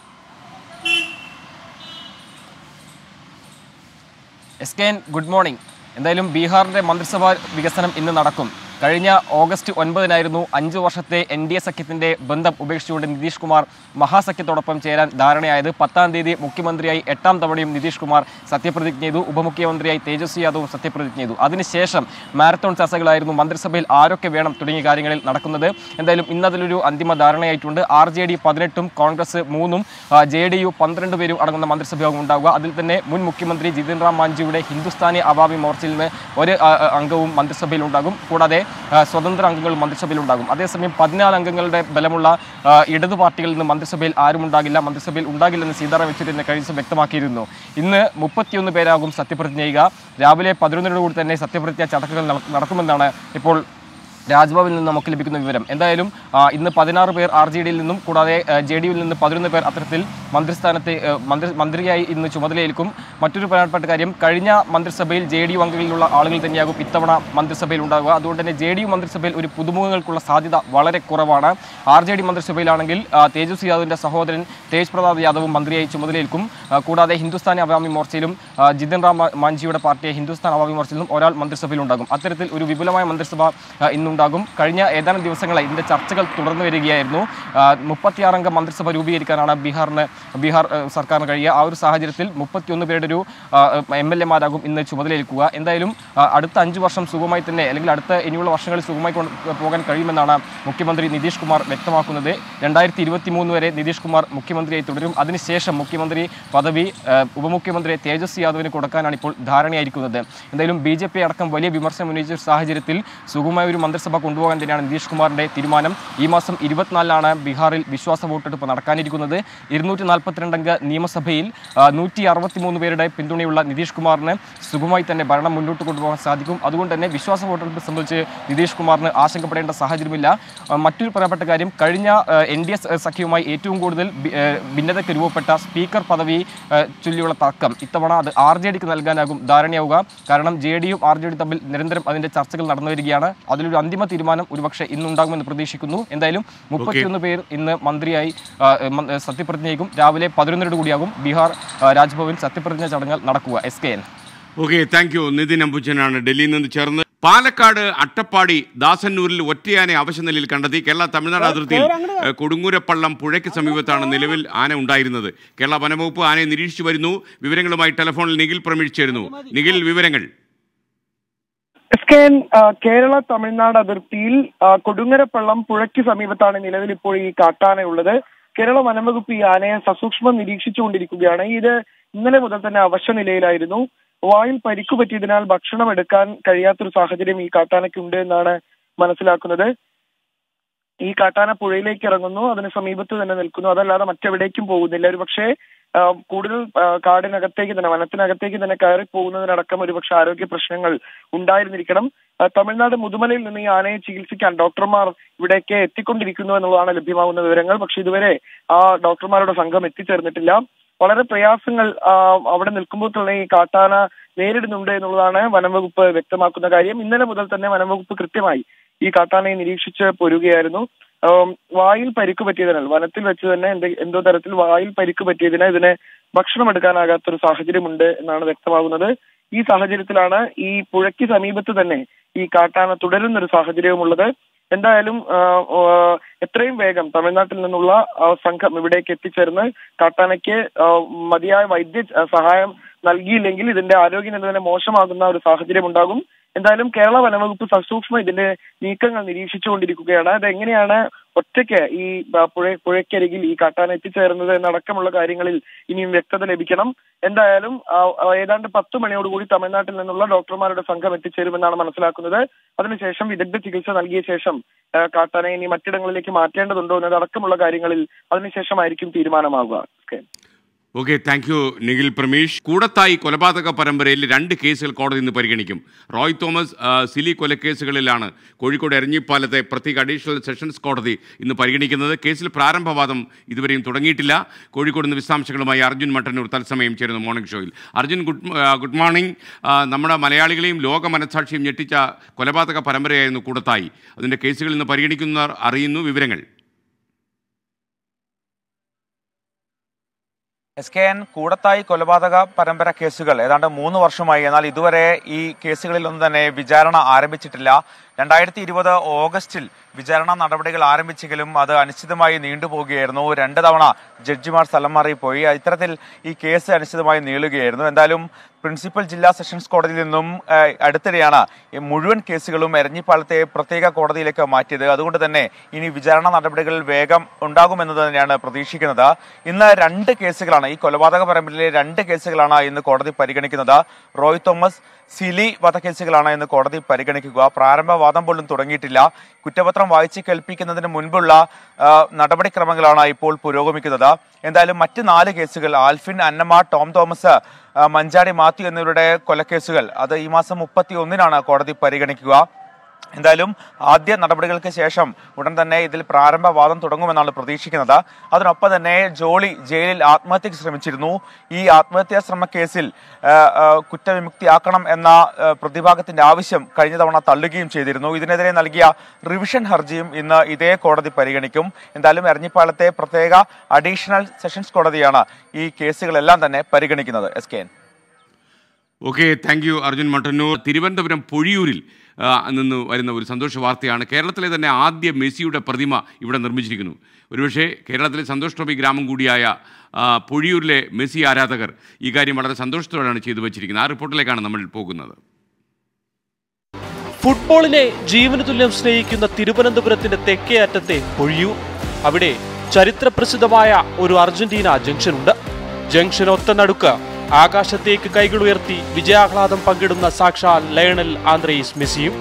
S K N, good morning. എന്തായാലും ബീഹാറിൻ്റെ മന്ത്രിസഭാ വികസനം ഇന്ന് നടക്കും. കഴിഞ്ഞ ഓഗസ്റ്റ് ഒൻപതിനായിരുന്നു അഞ്ച് വർഷത്തെ എൻ ഡി എ സഖ്യത്തിൻ്റെ ബന്ധം ഉപേക്ഷിച്ചുകൊണ്ട് നിതീഷ് കുമാർ മഹാസഖ്യത്തോടൊപ്പം ചേരാൻ ധാരണയായത്. പത്താം തീയതി മുഖ്യമന്ത്രിയായി എട്ടാം തവണയും നിതീഷ് കുമാർ സത്യപ്രതിജ്ഞ ചെയ്തു. ഉപമുഖ്യമന്ത്രിയായി തേജസ്വി യാദവും സത്യപ്രതിജ്ഞ ചെയ്തു. അതിനുശേഷം മാരത്തോൺ ചർച്ചകളായിരുന്നു മന്ത്രിസഭയിൽ ആരൊക്കെ വേണം തുടങ്ങിയ കാര്യങ്ങളിൽ നടക്കുന്നത്. എന്തായാലും ഇന്നതിലൊരു അന്തിമ ധാരണയായിട്ടുണ്ട്. ആർ ജെ ഡി പതിനെട്ടും കോൺഗ്രസ് മൂന്നും ജെ ഡി യു പന്ത്രണ്ട് പേരും അടങ്ങുന്ന മന്ത്രിസഭയോഗം ഉണ്ടാവുക. അതിൽ തന്നെ മുൻ മുഖ്യമന്ത്രി ജിതിൻ റാം മാഞ്ചിയുടെ ഹിന്ദുസ്ഥാനി അവാമി മോർച്ചയിൽ നിന്ന് ഒരു അംഗവും മന്ത്രിസഭയിൽ ഉണ്ടാകും. കൂടാതെ സ്വതന്ത്ര അംഗങ്ങൾ മന്ത്രിസഭയിൽ ഉണ്ടാകും. അതേസമയം പതിനാല് അംഗങ്ങളുടെ ബലമുള്ള ഇടതു പാർട്ടികളിൽ നിന്ന് മന്ത്രിസഭയിൽ ആരും ഉണ്ടാകില്ല. മന്ത്രിസഭയിൽ ഉണ്ടാകില്ലെന്ന് സീതാറാം യെച്ചൂരി കഴിഞ്ഞ ദിവസം വ്യക്തമാക്കിയിരുന്നു. ഇന്ന് മുപ്പത്തിയൊന്ന് പേരാകും സത്യപ്രതിജ്ഞ ചെയ്യുക. രാവിലെ പതിനൊന്നിനോടുകൂടി തന്നെ സത്യപ്രതിജ്ഞ ചടങ്ങുകൾ നടക്കുമെന്നാണ് ഇപ്പോൾ രാജ്ഭവനിൽ നിന്ന് നമുക്ക് ലഭിക്കുന്ന വിവരം. എന്തായാലും ഇന്ന് പതിനാറ് പേർ ആർ ജെ ഡിയിൽ നിന്നും കൂടാതെ ജെ ഡി യുവിൽ നിന്ന് പതിനൊന്ന് പേർ അത്തരത്തിൽ മന്ത്രിസ്ഥാനത്തെ മന്ത്രി മന്ത്രിയായി ഇന്ന് ചുമതലയേൽക്കും. മറ്റൊരു പ്രധാനപ്പെട്ട കാര്യം, കഴിഞ്ഞ മന്ത്രിസഭയിൽ ജെ ഡി യു അംഗങ്ങളിലുള്ള ആളുകൾ തന്നെയാകും ഇത്തവണ മന്ത്രിസഭയിൽ ഉണ്ടാകുക. അതുകൊണ്ട് തന്നെ ജെ ഡി യു മന്ത്രിസഭയിൽ ഒരു പുതുമുഖങ്ങൾക്കുള്ള സാധ്യത വളരെ കുറവാണ്. ആർ ജെ ഡി മന്ത്രിസഭയിലാണെങ്കിൽ തേജസ്വി യാദവിൻ്റെ സഹോദരൻ തേജ് പ്രതാപ് യാദവും മന്ത്രിയായി ചുമതലയേൽക്കും. കൂടാതെ ഹിന്ദുസ്ഥാനി അവാമി മോർച്ചയിലും ജിതിൻ റാം മാഞ്ചിയുടെ പാർട്ടിയെ ഹിന്ദുസ്ഥാൻ അവാമി മോർച്ചയിലും ഒരാൾ മന്ത്രിസഭയിലുണ്ടാകും. അത്തരത്തിൽ ഒരു വിപുലമായ മന്ത്രിസഭ ഇന്നുണ്ടാകും. കഴിഞ്ഞ ഏതാനും ദിവസങ്ങളായി ഇതിൻ്റെ ചർച്ചകൾ തുടർന്നു വരികയായിരുന്നു. മുപ്പത്തിയാറംഗ മന്ത്രിസഭ രൂപീകരിക്കാനാണ് ബീഹാറിന് ബീഹാർ സർക്കാരിന് കഴിയുക. ആ ഒരു സാഹചര്യത്തിൽ മുപ്പത്തിയൊന്ന് പേരുടെ ഒരു എം എൽ എമാരാകും ഇന്ന് ചുമതലയേൽക്കുക. എന്തായാലും അടുത്ത അഞ്ച് വർഷം സുഖമായി തന്നെ, അല്ലെങ്കിൽ അടുത്ത ഇനിയുള്ള വർഷങ്ങളിൽ സുഖമായി പോകാൻ കഴിയുമെന്നാണ് മുഖ്യമന്ത്രി നിതീഷ് കുമാർ വ്യക്തമാക്കുന്നത്. രണ്ടായിരത്തി ഇരുപത്തി മൂന്ന് വരെ നിതീഷ് കുമാർ മുഖ്യമന്ത്രിയായി തുടരും. അതിനുശേഷം മുഖ്യമന്ത്രി പദവി ഉപമുഖ്യമന്ത്രി തേജസ്വി യാദവിന് കൊടുക്കാനാണ് ഇപ്പോൾ ധാരണയായിരിക്കുന്നത്. എന്തായാലും ബി ജെ പി അടക്കം വലിയ വിമർശനം ഉന്നയിച്ച സാഹചര്യത്തിൽ സുഖമായ ഒരു മന്ത്രിസഭ കൊണ്ടുപോകാൻ തന്നെയാണ് നിതീഷ് കുമാറിൻ്റെ തീരുമാനം. ഈ മാസം ഇരുപത്തിനാലിനാണ് ബീഹാറിൽ വിശ്വാസ വോട്ടെടുപ്പ് നടക്കാനിരിക്കുന്നത്. ഇരുന്നൂറ്റി നാൽപ്പത്തിരണ്ടംഗ നിയമസഭയിൽ നൂറ്റി അറുപത്തി മൂന്ന് പേരുടെ പിന്തുണയുള്ള നിതീഷ് കുമാറിന് സുഖമായി തന്നെ ഭരണം മുന്നോട്ട് കൊണ്ടുപോകാൻ സാധിക്കും. അതുകൊണ്ട് തന്നെ വിശ്വാസ വോട്ടെടുപ്പ് സംബന്ധിച്ച് നിതീഷ് കുമാറിന് ആശങ്കപ്പെടേണ്ട സാഹചര്യമില്ല. മറ്റൊരു പ്രധാനപ്പെട്ട കാര്യം, കഴിഞ്ഞ എൻ ഡി എ സഖ്യവുമായി ഏറ്റവും കൂടുതൽ ഭിന്നതയ്ക്ക് രൂപപ്പെട്ട സ്പീക്കർ പദവി ചൊല്ലിയുള്ള തർക്കം ഇത്തവണ അത് ആർ ജെ ഡിക്ക് നൽകാനാകും ധാരണയാവുക. കാരണം ജെ ഡിയും ആർ ജെ ഡി തമ്മിൽ നിരന്തരം അതിൻ്റെ ചർച്ചകൾ നടന്നു വരികയാണ്. അതിലൊരു അന്തിമ തീരുമാനം ഒരുപക്ഷെ ഇന്നുണ്ടാകുമെന്ന് പ്രതീക്ഷിക്കുന്നു. എന്തായാലും മുപ്പത്തിയൊന്ന് പേർ ഇന്ന് മന്ത്രിയായി സത്യപ്രതിജ്ഞ ചെയ്യും. രാവിലെ പതിനൊന്നിനോട് കൂടിയാകും ബീഹാർ രാജ്ഭവൻ സത്യപ്രതിജ്ഞ ചടങ്ങുകൾ നടക്കുക. S K N. Okay, thank you. Nitin അംബുജനാണ് ഡൽഹിയിൽ നിന്ന് ചേർന്ന് പാലക്കാട് അട്ടപ്പാടി ദാസന്നൂരിൽ ഒറ്റയാനെ അവശനിലയിൽ കണ്ടെത്തി. കേരള തമിഴ്നാട് അതിർത്തിയിൽ കൊടുങ്ങൂരപ്പള്ളം പുഴയ്ക്ക് സമീപത്താണ് നിലവിൽ ആന ഉണ്ടായിരുന്നത്. കേരള വനംവകുപ്പ് ആനയെ നിരീക്ഷിച്ചു വരുന്നു. വിവരങ്ങളുമായി ടെലിഫോണിൽ നിഖിൽ പ്രമീഷ് ചേരുന്നു. നിഖിൽ, വിവരങ്ങൾ. കേരള തമിഴ്നാട് അതിർത്തിയിൽ കൊടുങ്ങരപ്പള്ളം പുഴയ്ക്ക് സമീപത്താണ് നിലവിൽ ഇപ്പോൾ ഈ കാട്ടാനയുള്ളത്. കേരള വനംവകുപ്പ് ഈ ആനയെ സസൂക്ഷ്മം നിരീക്ഷിച്ചുകൊണ്ടിരിക്കുകയാണ്. ഇത് ഇന്നലെ മുതൽ തന്നെ അവശ നിലയിലായിരുന്നു. വായിൽ പരിക്കു പറ്റിയതിനാൽ ഭക്ഷണം എടുക്കാൻ കഴിയാത്തൊരു സാഹചര്യം ഈ കാട്ടാനയ്ക്കുണ്ട് എന്നാണ് മനസ്സിലാക്കുന്നത്. ഈ കാട്ടാന പുഴയിലേക്ക് ഇറങ്ങുന്നു, അതിന് സമീപത്ത് തന്നെ നിൽക്കുന്നു, അതല്ലാതെ മറ്റെവിടേക്കും പോകുന്നില്ല. ഒരു പക്ഷേ കൂടുതൽ കാടിനകത്തേക്ക് തന്നെ വനത്തിനകത്തേക്ക് തന്നെ കയറി പോകുന്നതിനടക്കം ഒരുപക്ഷെ ആരോഗ്യ പ്രശ്നങ്ങൾ ഉണ്ടായിരുന്നിരിക്കണം. തമിഴ്നാട് മുതുമലയിൽ നിന്ന് ഈ ആനയെ ചികിത്സിക്കാൻ ഡോക്ടർമാർ ഇവിടേക്ക് എത്തിക്കൊണ്ടിരിക്കുന്നു എന്നുള്ളതാണ് ലഭ്യമാകുന്ന വിവരങ്ങൾ. പക്ഷെ ഇതുവരെ ആ ഡോക്ടർമാരുടെ സംഘം എത്തിച്ചേർന്നിട്ടില്ല. വളരെ പ്രയാസങ്ങൾ അവിടെ നിൽക്കുമ്പോൾ തന്നെ ഈ കാട്ടാന നേരിടുന്നുണ്ട് എന്നുള്ളതാണ് വനംവകുപ്പ് വ്യക്തമാക്കുന്ന കാര്യം. ഇന്നലെ മുതൽ തന്നെ വനംവകുപ്പ് കൃത്യമായി ഈ കാട്ടാനയെ നിരീക്ഷിച്ച് പോരുകയായിരുന്നു. വായിൽ പരിക്ക് പറ്റിയതിനാൽ വനത്തിൽ വെച്ച് തന്നെ എന്ത് എന്തോ തരത്തിൽ വായിൽ പരിക്ക് പറ്റിയതിനാൽ ഇതിനെ ഭക്ഷണം എടുക്കാനാകാത്തൊരു സാഹചര്യമുണ്ട് എന്നാണ് വ്യക്തമാകുന്നത്. ഈ സാഹചര്യത്തിലാണ് ഈ പുഴയ്ക്ക് സമീപത്ത് തന്നെ ഈ കാട്ടാന തുടരുന്നൊരു സാഹചര്യവുമുള്ളത്. എന്തായാലും എത്രയും വേഗം തമിഴ്നാട്ടിൽ നിന്നുള്ള സംഘം ഇവിടേക്ക് എത്തിച്ചേർന്ന് കാട്ടാനയ്ക്ക് മതിയായ വൈദ്യ സഹായം നൽകിയില്ലെങ്കിൽ ഇതിന്റെ ആരോഗ്യനില തന്നെ മോശമാകുന്ന ഒരു സാഹചര്യം ഉണ്ടാകും. എന്തായാലും കേരള വനംവകുപ്പ് സസൂക്ഷ്മം ഇതിന്റെ നീക്കങ്ങൾ നിരീക്ഷിച്ചുകൊണ്ടിരിക്കുകയാണ്. അതെങ്ങനെയാണ് ഒറ്റയ്ക്ക് ഈ പുഴ പുഴയ്ക്കരികിൽ ഈ കാട്ടാന എത്തിച്ചേർന്നത് എന്നടക്കമുള്ള കാര്യങ്ങളിൽ ഇനിയും വ്യക്തത ലഭിക്കണം. എന്തായാലും ഏതാണ്ട് പത്ത് മണിയോടുകൂടി തമിഴ്നാട്ടിൽ നിന്നുള്ള ഡോക്ടർമാരുടെ സംഘം എത്തിച്ചേരുമെന്നാണ് മനസ്സിലാക്കുന്നത്. അതിനുശേഷം വിദഗ്ധ ചികിത്സ നൽകിയ ശേഷം കാട്ടാനയെ ഇനി മറ്റിടങ്ങളിലേക്ക് മാറ്റേണ്ടതുണ്ടോ എന്നതടക്കമുള്ള കാര്യങ്ങളിൽ അതിനുശേഷമായിരിക്കും തീരുമാനമാകുക. Okay, thank you Nikhil Pramesh. Koodathai കൊലപാതക പരമ്പരയിൽ രണ്ട് കേസുകൾ കോടതി ഇന്ന് പരിഗണിക്കും. റോയ് തോമസ് സിലി കൊലക്കേസുകളിലാണ് കോഴിക്കോട് എരഞ്ഞിപ്പാലത്തെ പ്രത്യേക അഡീഷണൽ സെഷൻസ് കോടതി ഇന്ന് പരിഗണിക്കുന്നത്. കേസിൽ പ്രാരംഭവാദം ഇതുവരെയും തുടങ്ങിയിട്ടില്ല. കോഴിക്കോട് നിന്ന് വിശദാംശങ്ങളുമായി അർജുൻ മട്ടന്നൂർ തത്സമയം ചേരുന്നു മോർണിംഗ് ഷോയിൽ. Arjun, good good morning. നമ്മുടെ മലയാളികളെയും ലോക മനസാക്ഷിയും ഞെട്ടിച്ച കൊലപാതക പരമ്പരയായിരുന്നു കൂടത്തായി. അതിൻ്റെ കേസുകൾ ഇന്ന് പരിഗണിക്കുന്നവർ അറിയുന്നു. വിവരങ്ങൾ. എസ് കെ എൻ കൂടത്തായി കൊലപാതക പരമ്പര കേസുകൾ ഏതാണ്ട് മൂന്ന് വർഷമായി. എന്നാൽ ഇതുവരെ ഈ കേസുകളിലൊന്നും തന്നെ വിചാരണ ആരംഭിച്ചിട്ടില്ല. രണ്ടായിരത്തി ഇരുപത് ഓഗസ്റ്റിൽ വിചാരണ നടപടികൾ ആരംഭിച്ചെങ്കിലും അത് അനിശ്ചിതമായി നീണ്ടുപോകുകയായിരുന്നു. രണ്ട് തവണ ജഡ്ജിമാർ സ്ഥലം മാറിപ്പോയി. ഇത്തരത്തിൽ ഈ കേസ് അനിശ്ചിതമായി നീളുകയായിരുന്നു. എന്തായാലും പ്രിൻസിപ്പൽ ജില്ലാ സെഷൻസ് കോടതിയിൽ നിന്നും അടുത്തിടെയാണ് മുഴുവൻ കേസുകളും എരഞ്ഞിപ്പാലത്തെ പ്രത്യേക കോടതിയിലേക്ക് മാറ്റിയത്. അതുകൊണ്ട് തന്നെ ഇനി വിചാരണ നടപടികൾ വേഗം ഉണ്ടാകുമെന്ന് തന്നെയാണ് പ്രതീക്ഷിക്കുന്നത്. ഇന്ന് രണ്ട് കേസുകളാണ്, ഈ കൊലപാതക പരമ്പരയിലെ രണ്ട് കേസുകളാണ് ഇന്ന് കോടതി പരിഗണിക്കുന്നത്. റോയ് തോമസ് സിലി വധക്കേസുകളാണ് ഇന്ന് കോടതി പരിഗണിക്കുക. പ്രാരംഭവാദം പോലും തുടങ്ങിയിട്ടില്ല. കുറ്റപത്രം വായിച്ച് കേൾപ്പിക്കുന്നതിന് മുൻപുള്ള നടപടിക്രമങ്ങളാണ് ഇപ്പോൾ പുരോഗമിക്കുന്നത്. എന്തായാലും മറ്റ് നാല് കേസുകൾ, ആൽഫിൻ, അന്നമ്മ, ടോം തോമസ്, മഞ്ചാടി മാത്യു എന്നിവരുടെ കൊലക്കേസുകൾ, അത് ഈ മാസം മുപ്പത്തി ഒന്നിനാണ് കോടതി പരിഗണിക്കുക. എന്തായാലും ആദ്യ നടപടികൾക്ക് ശേഷം ഉടൻ തന്നെ ഇതിൽ പ്രാരംഭവാദം തുടങ്ങുമെന്നാണ് പ്രതീക്ഷിക്കുന്നത്. അതിനൊപ്പം തന്നെ ജോളി ജയിലിൽ ആത്മഹത്യക്ക് ശ്രമിച്ചിരുന്നു. ഈ ആത്മഹത്യാ ശ്രമ കേസിൽ കുറ്റവിമുക്തിയാക്കണം എന്ന പ്രതിഭാഗത്തിന്റെ ആവശ്യം കഴിഞ്ഞ തവണ തള്ളുകയും ചെയ്തിരുന്നു. ഇതിനെതിരെ നൽകിയ റിവിഷൻ ഹർജിയും ഇന്ന് ഇതേ കോടതി പരിഗണിക്കും. എന്തായാലും എരഞ്ഞിപ്പാലത്തെ പ്രത്യേക അഡീഷണൽ സെഷൻസ് കോടതിയാണ് ഈ കേസുകളെല്ലാം തന്നെ പരിഗണിക്കുന്നത്. S K N. Okay, thank you Arjun Mattannur. Thiruvananthapuram പൊഴിയൂരിൽ നിന്ന് വരുന്ന ഒരു സന്തോഷ വാർത്തയാണ്. കേരളത്തിലെ തന്നെ ആദ്യ മെസ്സിയുടെ പ്രതിമ ഇവിടെ നിർമ്മിച്ചിരിക്കുന്നു. ഒരുപക്ഷെ കേരളത്തിലെ സന്തോഷ് ട്രോഫി ഗ്രാമം കൂടിയായ പൊഴിയൂരിലെ മെസ്സി ആരാധകർ ഈ കാര്യം വളരെ സന്തോഷത്തോടെയാണ് ചെയ്തു വച്ചിരിക്കുന്നത്. ആ റിപ്പോർട്ടിലേക്കാണ് നമ്മൾ പോകുന്നത്. ഫുട്ബോളിനെ ജീവന തുല്യം സ്നേഹിക്കുന്ന തിരുവനന്തപുരത്തിന്റെ തെക്കേ അറ്റത്തെ പൊഴിയൂർ. അവിടെ ചരിത്രപ്രസിദ്ധമായ ഒരു അർജന്റീന ജംഗ്ഷൻ ഉണ്ട്. ജംഗ്ഷൻ ഒത്ത നടുക്ക് ആകാശത്തേക്ക് കൈകളുയർത്തി വിജയാഹ്ലാദം പങ്കിടുന്ന സാക്ഷാൽ ലയണൽ ആന്ദ്രേസ് മെസ്സിയും.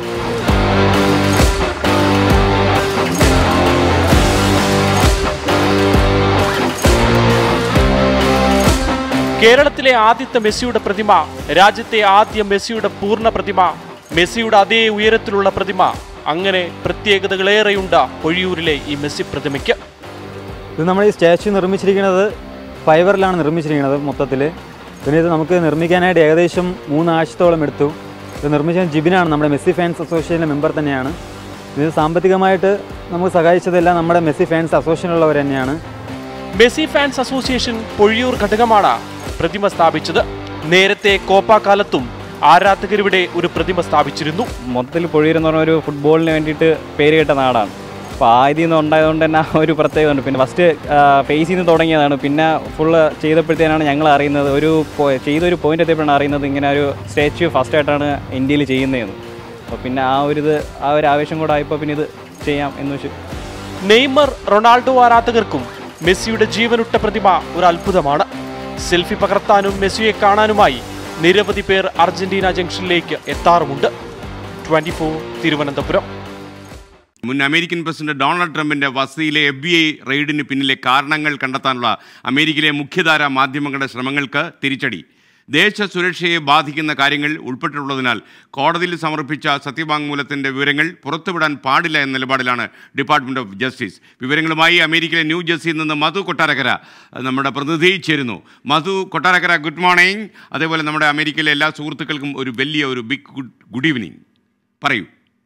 കേരളത്തിലെ ആദ്യത്തെ മെസ്സിയുടെ പ്രതിമ, രാജ്യത്തെ ആദ്യ മെസ്സിയുടെ പൂർണ്ണ പ്രതിമ, മെസ്സിയുടെ അതേ ഉയരത്തിലുള്ള പ്രതിമ, അങ്ങനെ പ്രത്യേകതകളേറെയുണ്ട് പൊഴിയൂരിലെ ഈ മെസ്സി പ്രതിമയ്ക്ക്. ഇത് നമ്മൾ ഈ സ്റ്റാച്യു നിർമ്മിച്ചിരിക്കുന്നത് ഫൈബറിലാണ് നിർമ്മിച്ചിരിക്കുന്നത് മൊത്തത്തിൽ. പിന്നെ ഇത് നമുക്ക് നിർമ്മിക്കാനായിട്ട് ഏകദേശം മൂന്നാഴ്ചത്തോളം എടുത്തു. ഇത് നിർമ്മിച്ച ജിബിനാണ്, നമ്മുടെ മെസ്സി ഫാൻസ് അസോസിയേഷനിലെ മെമ്പർ തന്നെയാണ്. ഇത് സാമ്പത്തികമായിട്ട് നമുക്ക് സഹായിച്ചതെല്ലാം നമ്മുടെ മെസ്സി ഫാൻസ് അസോസിയേഷനിലുള്ളവർ തന്നെയാണ്. മെസ്സി ഫാൻസ് അസോസിയേഷൻ പൊഴിയൂർ ഘടകമാണ് പ്രതിമ സ്ഥാപിച്ചത്. നേരത്തെ കോപ്പ കാലത്തും ആരാധകരിവിടെ ഒരു പ്രതിമ സ്ഥാപിച്ചിരുന്നു. മൊത്തത്തിൽ പൊഴിയൂർ എന്ന് പറഞ്ഞ ഒരു ഫുട്ബോളിന് വേണ്ടിയിട്ട് പേര് കേട്ട നാടാണ്. അപ്പോൾ ആ ഇതിൽ നിന്ന് ഉണ്ടായതുകൊണ്ട് തന്നെ ആ ഒരു പ്രത്യേകതയുണ്ട്. പിന്നെ ഫസ്റ്റ് ഫേസിൽ നിന്ന് തുടങ്ങിയതാണ്. പിന്നെ ഫുള്ള് ചെയ്തപ്പോഴത്തേനാണ് ഞങ്ങൾ അറിയുന്നത്, ഒരു ചെയ്തൊരു പോയിന്റ് എത്തിയപ്പോഴാണ് അറിയുന്നത് ഇങ്ങനെ ഒരു സ്റ്റാച്യു ഫസ്റ്റായിട്ടാണ് ഇന്ത്യയിൽ ചെയ്യുന്നതെന്ന്. അപ്പോൾ പിന്നെ ആ ഒരു ഇത് ആ ഒരു ആവേശം കൂടെ ആയപ്പോൾ പിന്നെ ഇത് ചെയ്യാം എന്ന് വെച്ച്. നെയ്മർ, റൊണാൾഡോ ആരാധകർക്കും മെസ്സിയുടെ ജീവനുറ്റ പ്രതിമ ഒരു അത്ഭുതമാണ്. സെൽഫി പകർത്താനും മെസ്സിയെ കാണാനുമായി നിരവധി പേർ അർജന്റീന ജംഗ്ഷനിലേക്ക് എത്താറുമുണ്ട്. Twenty four Thiruvananthapuram. മുൻ അമേരിക്കൻ പ്രസിഡന്റ് ഡൊണാൾഡ് ട്രംപിന്റെ വസതിയിലെ എഫ് ബി ഐ റെയ്ഡിന് പിന്നിലെ കാരണങ്ങൾ കണ്ടെത്താനുള്ള അമേരിക്കയിലെ മുഖ്യധാരാ മാധ്യമങ്ങളുടെ ശ്രമങ്ങൾക്ക് തിരിച്ചടി. ദേശസുരക്ഷയെ ബാധിക്കുന്ന കാര്യങ്ങൾ ഉൾപ്പെട്ടിട്ടുള്ളതിനാൽ കോടതിയിൽ സമർപ്പിച്ച സത്യവാങ്മൂലത്തിന്റെ വിവരങ്ങൾ പുറത്തുവിടാൻ പാടില്ല എന്ന നിലപാടിലാണ് ഡിപ്പാർട്ട്മെന്റ് ഓഫ് ജസ്റ്റിസ്. വിവരങ്ങളുമായി അമേരിക്കയിലെ ന്യൂ ജേഴ്സിയിൽ നിന്ന് മധു കൊട്ടാരക്കര നമ്മുടെ പ്രതിനിധി ചേരുന്നു. Madhu Kottarakkara, good morning. അതേപോലെ നമ്മുടെ അമേരിക്കയിലെ എല്ലാ സുഹൃത്തുക്കൾക്കും ഒരു വലിയ ഒരു ബിഗ് ഗുഡ് ഗുഡ് ഈവനിങ്. പറയൂ.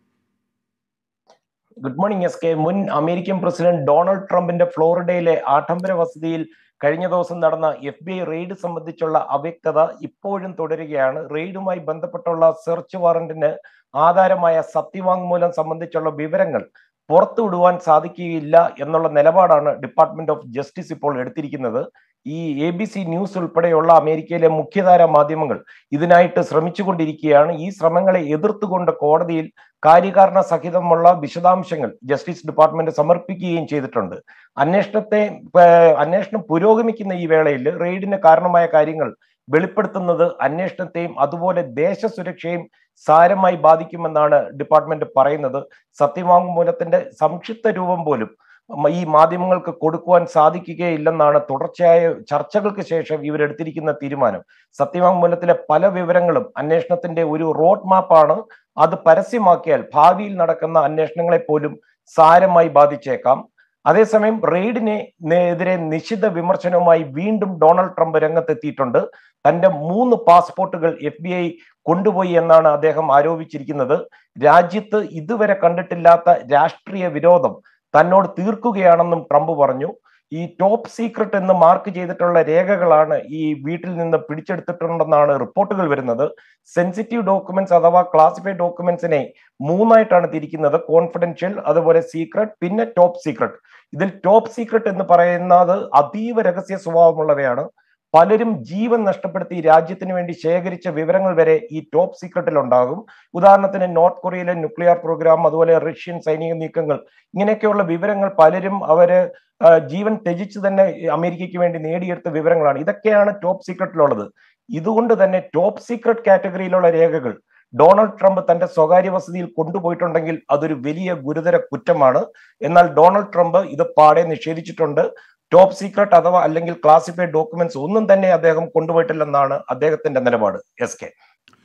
Good morning S K. മുൻ അമേരിക്കൻ പ്രസിഡന്റ് ഡൊണാൾഡ് ട്രംപിന്റെ ഫ്ലോറിഡയിലെ ആഡംബര വസതിയിൽ കഴിഞ്ഞ ദിവസം നടന്ന എഫ് ബി ഐ റെയ്ഡ് സംബന്ധിച്ചുള്ള അവ്യക്തത ഇപ്പോഴും തുടരുകയാണ്. റെയ്ഡുമായി ബന്ധപ്പെട്ടുള്ള സെർച്ച് വാറന്റിന് ആധാരമായ സത്യവാങ്മൂലം സംബന്ധിച്ചുള്ള വിവരങ്ങൾ പുറത്തുവിടുവാൻ സാധിക്കുകയില്ല എന്നുള്ള നിലപാടാണ് ഡിപ്പാർട്ട്മെന്റ് ഓഫ് ജസ്റ്റിസ് ഇപ്പോൾ എടുത്തിരിക്കുന്നത്. ഈ എ ബി സി ന്യൂസ് ഉൾപ്പെടെയുള്ള അമേരിക്കയിലെ മുഖ്യധാരാ മാധ്യമങ്ങൾ ഇതിനായിട്ട് ശ്രമിച്ചുകൊണ്ടിരിക്കുകയാണ്. ഈ ശ്രമങ്ങളെ എതിർത്തുകൊണ്ട് കോടതിയിൽ കാര്യകാരണ സഹിതമുള്ള വിശദാംശങ്ങൾ ജസ്റ്റിസ് ഡിപ്പാർട്ട്മെന്റ് സമർപ്പിക്കുകയും ചെയ്തിട്ടുണ്ട്. അന്വേഷണത്തെ അന്വേഷണം പുരോഗമിക്കുന്ന ഈ വേളയിൽ റെയ്ഡിന് കാരണമായ കാര്യങ്ങൾ വെളിപ്പെടുത്തുന്നത് അന്വേഷണത്തെയും അതുപോലെ ദേശസുരക്ഷയും സാരമായി ബാധിക്കുമെന്നാണ് ഡിപ്പാർട്ട്മെന്റ് പറയുന്നത്. സത്യവാങ്മൂലത്തിന്റെ സംക്ഷിപ്ത രൂപം പോലും ഈ മാധ്യമങ്ങൾക്ക് കൊടുക്കുവാൻ സാധിക്കുകയില്ലെന്നാണ് തുടർച്ചയായ ചർച്ചകൾക്ക് ശേഷം ഇവരെടുത്തിരിക്കുന്ന തീരുമാനം. സത്യവാങ്മൂലത്തിലെ പല വിവരങ്ങളും അന്വേഷണത്തിന്റെ ഒരു റോഡ് മാപ്പാണ്. അത് പരസ്യമാക്കിയാൽ ഭാവിയിൽ നടക്കുന്ന അന്വേഷണങ്ങളെ പോലും സാരമായി ബാധിച്ചേക്കാം. അതേസമയം റെയ്ഡിനെ എതിരെ നിശിത വിമർശനവുമായി വീണ്ടും ഡൊണാൾഡ് ട്രംപ് രംഗത്തെത്തിയിട്ടുണ്ട്. തന്റെ മൂന്ന് പാസ്പോർട്ടുകൾ എഫ് ബി ഐ കൊണ്ടുപോയി എന്നാണ് അദ്ദേഹം ആരോപിച്ചിരിക്കുന്നത്. രാജ്യത്ത് ഇതുവരെ കണ്ടിട്ടില്ലാത്ത രാഷ്ട്രീയ വിരോധം തന്നോട് തീർക്കുകയാണെന്നും ട്രംപ് പറഞ്ഞു. ഈ ടോപ്പ് സീക്രട്ട് എന്ന് മാർക്ക് ചെയ്തിട്ടുള്ള രേഖകളാണ് ഈ വീട്ടിൽ നിന്ന് പിടിച്ചെടുത്തിട്ടുണ്ടെന്നാണ് റിപ്പോർട്ടുകൾ വരുന്നത്. സെൻസിറ്റീവ് ഡോക്യുമെന്റ്സ് അഥവാ ക്ലാസിഫൈഡ് ഡോക്യുമെന്റ്സിനെ മൂന്നായിട്ടാണ് തിരിക്കുന്നത്: കോൺഫിഡൻഷ്യൽ, അതുപോലെ സീക്രട്ട്, പിന്നെ ടോപ്പ് സീക്രട്ട്. ഇതിൽ ടോപ്പ് സീക്രട്ട് എന്ന് പറയുന്നത് അതീവ രഹസ്യ സ്വഭാവമുള്ളവയാണ്. പലരും ജീവൻ നഷ്ടപ്പെടുത്തി രാജ്യത്തിന് വേണ്ടി ശേഖരിച്ച വിവരങ്ങൾ വരെ ഈ ടോപ്പ് സീക്രട്ടിൽ ഉണ്ടാകും. ഉദാഹരണത്തിന് നോർത്ത് കൊറിയയിലെ ന്യൂക്ലിയർ പ്രോഗ്രാം, അതുപോലെ റഷ്യൻ സൈനിക നീക്കങ്ങൾ, ഇങ്ങനെയൊക്കെയുള്ള വിവരങ്ങൾ പലരും അവര് ജീവൻ ത്യജിച്ച് തന്നെ അമേരിക്കയ്ക്ക് വേണ്ടി നേടിയെടുത്ത വിവരങ്ങളാണ്. ഇതൊക്കെയാണ് ടോപ്പ് സീക്രട്ടിലുള്ളത്. ഇതുകൊണ്ട് തന്നെ ടോപ്പ് സീക്രട്ട് കാറ്റഗറിയിലുള്ള രേഖകൾ ഡൊണാൾഡ് ട്രംപ് തന്റെ സ്വകാര്യ വസതിയിൽ കൊണ്ടുപോയിട്ടുണ്ടെങ്കിൽ അതൊരു വലിയ ഗുരുതര കുറ്റമാണ്. എന്നാൽ ഡൊണാൾഡ് ട്രംപ് ഇത് പാടെ നിഷേധിച്ചിട്ടുണ്ട്. ടോപ്പ് സീക്രട്ട് അഥവാ അല്ലെങ്കിൽ ക്ലാസിഫൈഡ് ഡോക്യുമെന്റ്സ് ഒന്നും തന്നെ അദ്ദേഹം കൊണ്ടുപോയിട്ടില്ലെന്നാണ് അദ്ദേഹത്തിന്റെ നിലപാട്. S K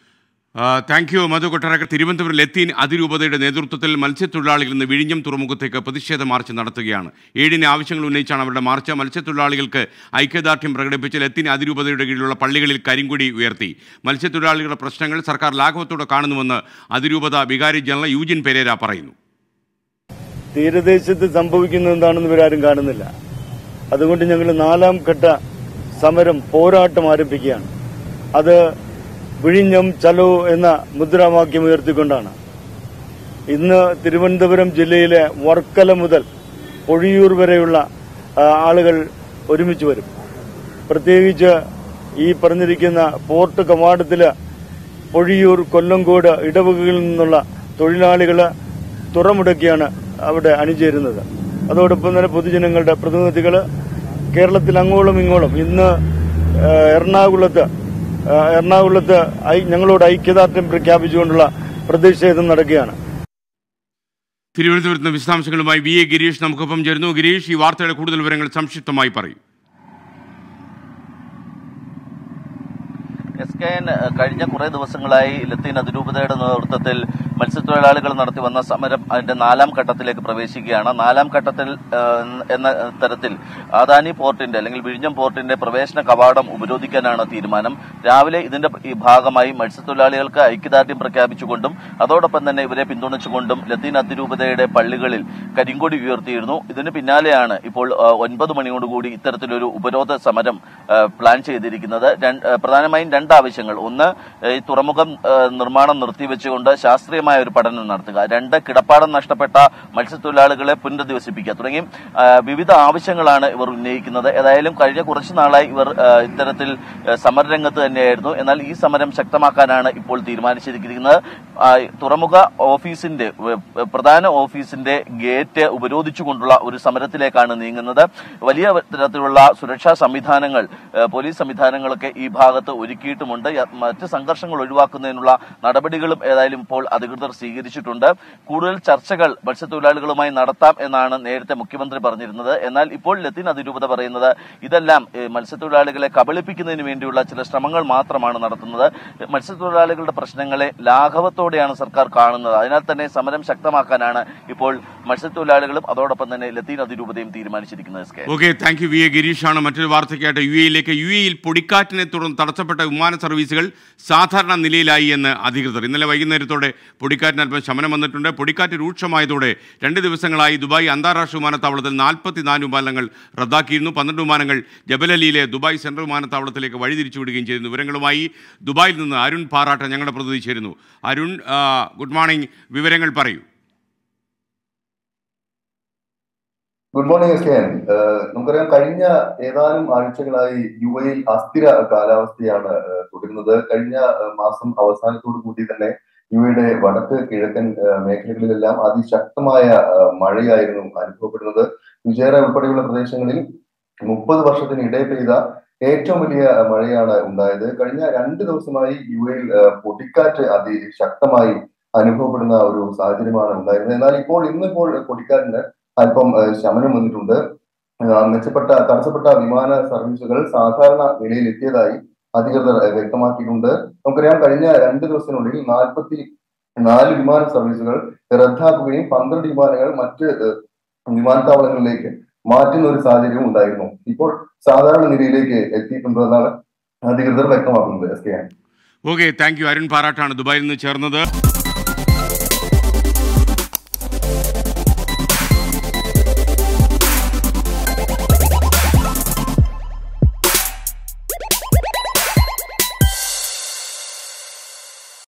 thank you Madhu Kottarakkara. Thiruvananthapuram Latin അതിരൂപതയുടെ നേതൃത്വത്തിൽ മത്സ്യത്തൊഴിലാളികൾ ഇന്ന് വിഴിഞ്ഞം തുറമുഖത്തേക്ക് പ്രതിഷേധ മാർച്ച് നടത്തുകയാണ്. ഏഴിന് ആവശ്യങ്ങൾ ഉന്നയിച്ചാണ് അവരുടെ മാർച്ച്. മത്സ്യത്തൊഴിലാളികൾക്ക് ഐക്യദാർഢ്യം പ്രകടിപ്പിച്ച് ലത്തീൻ അതിരൂപതയുടെ കീഴിലുള്ള പള്ളികളിൽ കരിങ്കൊടി ഉയർത്തി. മത്സ്യത്തൊഴിലാളികളുടെ പ്രശ്നങ്ങൾ സർക്കാർ ലാഘവത്തോടെ കാണുന്നുവെന്ന് അതിരൂപത വികാരി ജനറൽ യൂജിൻ പെരേര പറയുന്നു. തീരദേശത്ത് സംഭവിക്കുന്നത് എന്താണെന്ന് ഇവരാരും കാണുന്നില്ല. അതുകൊണ്ട് ഞങ്ങൾ നാലാം ഘട്ട സമരം പോരാട്ടം ആരംഭിക്കുകയാണ്. അത് വിഴിഞ്ഞം ചലോ എന്ന മുദ്രാവാക്യം ഉയർത്തിക്കൊണ്ടാണ്. ഇന്ന് തിരുവനന്തപുരം ജില്ലയിലെ വർക്കല മുതൽ പൊഴിയൂർ വരെയുള്ള ആളുകൾ ഒരുമിച്ച് വരും. പ്രത്യേകിച്ച് ഈ പറഞ്ഞിരിക്കുന്ന പോർട്ട് കവാടത്തില് പൊഴിയൂർ, കൊല്ലങ്കോട് ഇടവകകളിൽ നിന്നുള്ള തൊഴിലാളികൾ തുറമുടക്കിയാണ് അവിടെ അണിചേരുന്നത്. അതോടൊപ്പം തന്നെ പൊതുജനങ്ങളുടെ പ്രതിനിധികൾ കേരളത്തിൽ അങ്ങോളം ഇങ്ങോളം ഇന്ന് എറണാകുളത്ത് എറണാകുളത്ത് ഞങ്ങളോട് ഐക്യദാർഢ്യം പ്രഖ്യാപിച്ചുകൊണ്ടുള്ള പ്രതിഷേധം നടക്കുകയാണ്. തിരുവനന്തപുരത്ത് വിശദാംശങ്ങളുമായി വി എ ഗിരീഷ് നമുക്കൊപ്പം ചേരുന്നു. ഗിരീഷ്, ഈ വാർത്തയുടെ കൂടുതൽ വിവരങ്ങൾ സംക്ഷിപ്തമായി പറയും. എസ് കെ എൻ കഴിഞ്ഞ കുറേ ദിവസങ്ങളായി ലത്തീൻ അതിരൂപതയുടെ നേതൃത്വത്തിൽ മത്സ്യത്തൊഴിലാളികൾ നടത്തി വന്ന സമരം അതിന്റെ നാലാം ഘട്ടത്തിലേക്ക് പ്രവേശിക്കുകയാണ്. നാലാം ഘട്ടത്തിൽ എന്ന തരത്തിൽ അദാനി പോർട്ടിന്റെ അല്ലെങ്കിൽ വിഴിഞ്ഞം പോർട്ടിന്റെ പ്രവേശന കവാടം ഉപരോധിക്കാനാണ് തീരുമാനം. രാവിലെ ഇതിന്റെ ഭാഗമായി മത്സ്യത്തൊഴിലാളികൾക്ക് ഐക്യദാർഢ്യം പ്രഖ്യാപിച്ചുകൊണ്ടും അതോടൊപ്പം തന്നെ ഇവരെ പിന്തുണച്ചുകൊണ്ടും ലത്തീൻ അതിരൂപതയുടെ പള്ളികളിൽ കരിങ്കൊടി ഉയർത്തിയിരുന്നു. ഇതിന് പിന്നാലെയാണ് ഇപ്പോൾ ഒൻപത് മണിയോടുകൂടി ഇത്തരത്തിലൊരു ഉപരോധ സമരം പ്ലാൻ ചെയ്തിരിക്കുന്നത്. പ്രധാനമായും രണ്ട് രണ്ടാവശ്യങ്ങൾ. ഒന്ന്, ഈ തുറമുഖം നിർമ്മാണം നിർത്തിവെച്ചുകൊണ്ട് ശാസ്ത്രീയമായ ഒരു പഠനം നടത്തുക. രണ്ട്, കിടപ്പാടം നഷ്ടപ്പെട്ട മത്സ്യത്തൊഴിലാളികളെ പുനരധിവസിപ്പിക്കുക തുടങ്ങി വിവിധ ആവശ്യങ്ങളാണ് ഇവർ ഉന്നയിക്കുന്നത്. ഏതായാലും കഴിഞ്ഞ കുറച്ചു നാളായി ഇവർ ഇത്തരത്തിൽ സമരരംഗത്ത് തന്നെയായിരുന്നു. എന്നാൽ ഈ സമരം ശക്തമാക്കാനാണ് ഇപ്പോൾ തീരുമാനിച്ചിരിക്കുന്നത്. തുറമുഖ ഓഫീസിന്റെ പ്രധാന ഓഫീസിന്റെ ഗേറ്റ് ഉപരോധിച്ചുകൊണ്ടുള്ള ഒരു സമരത്തിലേക്കാണ് നീങ്ങുന്നത്. വലിയ തരത്തിലുള്ള സുരക്ഷാ സംവിധാനങ്ങൾ, പോലീസ് സംവിധാനങ്ങളൊക്കെ ഈ ഭാഗത്ത് ഒരുക്കിയിട്ടുമുണ്ട്. മറ്റ് സംഘർഷങ്ങൾ ഒഴിവാക്കുന്നതിനുള്ള നടപടികളും ഏതായാലും ഇപ്പോൾ അധികൃതർ സ്വീകരിച്ചിട്ടുണ്ട്. കൂടുതൽ ചർച്ചകൾ മത്സ്യത്തൊഴിലാളികളുമായി നടത്താം എന്നാണ് നേരത്തെ മുഖ്യമന്ത്രി പറഞ്ഞിരുന്നത്. എന്നാൽ ഇപ്പോൾ ലത്തീൻ അതിരൂപത പറയുന്നത് ഇതെല്ലാം മത്സ്യത്തൊഴിലാളികളെ കബളിപ്പിക്കുന്നതിന് വേണ്ടിയുള്ള ചില ശ്രമങ്ങൾ മാത്രമാണ് നടത്തുന്നത്. മത്സ്യത്തൊഴിലാളികളുടെ പ്രശ്നങ്ങളെ ലാഘവത്തോടെയാണ് സർക്കാർ കാണുന്നത്. അതിനാൽ തന്നെ സമരം ശക്തമാക്കാനാണ് ഇപ്പോൾ മത്സ്യത്തൊഴിലാളികളും അതോടൊപ്പം തന്നെ ലത്തീൻ അതിരൂപതയും തീരുമാനിച്ചിരിക്കുന്നത്. Okay, thank you. V A ഗിരീഷാണ്. മറ്റൊരു വാർത്തയ്ക്കായിട്ട് യു എയിലേക്ക്. യു എയിൽ പൊടിക്കാറ്റിനെ തുടർന്ന് തടസ്സപ്പെട്ട വിമാന സർവീസുകൾ സാധാരണ നിലയിലായി എന്ന് അധികൃതർ. ഇന്നലെ വൈകുന്നേരത്തോടെ പൊടിക്കാറ്റിന് അല്പം ശമനം വന്നിട്ടുണ്ട്. പൊടിക്കാറ്റ് രൂക്ഷമായതോടെ രണ്ട് ദിവസങ്ങളായി ദുബായ് അന്താരാഷ്ട്ര വിമാനത്താവളത്തിൽ നാൽപ്പത്തിനാല് വിമാനങ്ങൾ റദ്ദാക്കിയിരുന്നു. പന്ത്രണ്ട് വിമാനങ്ങൾ ജബലലിയിലെ ദുബായ് സെൻട്രൽ വിമാനത്താവളത്തിലേക്ക് വഴിതിരിച്ചു വിടുകയും ചെയ്തിരുന്നു. വിവരങ്ങളുമായി ദുബായിൽ നിന്ന് അരുൺ പാറാട്ട് ഞങ്ങളുടെ പ്രതിനിധി ചേരുന്നു. Arun, good morning. വിവരങ്ങൾ പറയൂ. Good morning S K N. നമുക്കറിയാം, കഴിഞ്ഞ ഏതാനും ആഴ്ചകളായി യു എയിൽ അസ്ഥിര കാലാവസ്ഥയാണ് തുടരുന്നത്. കഴിഞ്ഞ മാസം അവസാനത്തോടു കൂടി തന്നെ യു എയുടെ വടക്ക് കിഴക്കൻ മേഖലകളിലെല്ലാം അതിശക്തമായ മഴയായിരുന്നു അനുഭവപ്പെടുന്നത്. ഫുജൈറ ഉൾപ്പെടെയുള്ള പ്രദേശങ്ങളിൽ മുപ്പത് വർഷത്തിനിടെ പെയ്ത ഏറ്റവും വലിയ മഴയാണ് ഉണ്ടായത്. കഴിഞ്ഞ രണ്ട് ദിവസമായി യു എയിൽ പൊടിക്കാറ്റ് അതിശക്തമായി അനുഭവപ്പെടുന്ന ഒരു സാഹചര്യമാണ് ഉണ്ടായിരുന്നത്. എന്നാൽ ഇപ്പോൾ ഇന്നിപ്പോൾ പൊടിക്കാറ്റിന് അല്പം ശമനം വന്നിട്ടുണ്ട്. മെച്ചപ്പെട്ട തടസ്സപ്പെട്ട വിമാന സർവീസുകൾ സാധാരണ നിലയിൽ എത്തിയതായി അധികൃതർ വ്യക്തമാക്കിയിട്ടുണ്ട്. നമുക്കറിയാം, കഴിഞ്ഞ രണ്ട് ദിവസത്തിനുള്ളിൽ നാൽപ്പത്തി നാല് വിമാന സർവീസുകൾ റദ്ദാക്കുകയും പന്ത്രണ്ട് വിമാനങ്ങൾ മറ്റ് വിമാനത്താവളങ്ങളിലേക്ക് മാറ്റുന്ന ഒരു സാഹചര്യവും ഉണ്ടായിരുന്നു. ഇപ്പോൾ സാധാരണ നിലയിലേക്ക് എത്തിയിട്ടുണ്ടെന്നാണ് അധികൃതർ വ്യക്തമാക്കുന്നത്. S K. Okay, thank you. Arun പാറാട്ടാണ് ദുബായിൽ നിന്ന് ചേർന്നത്.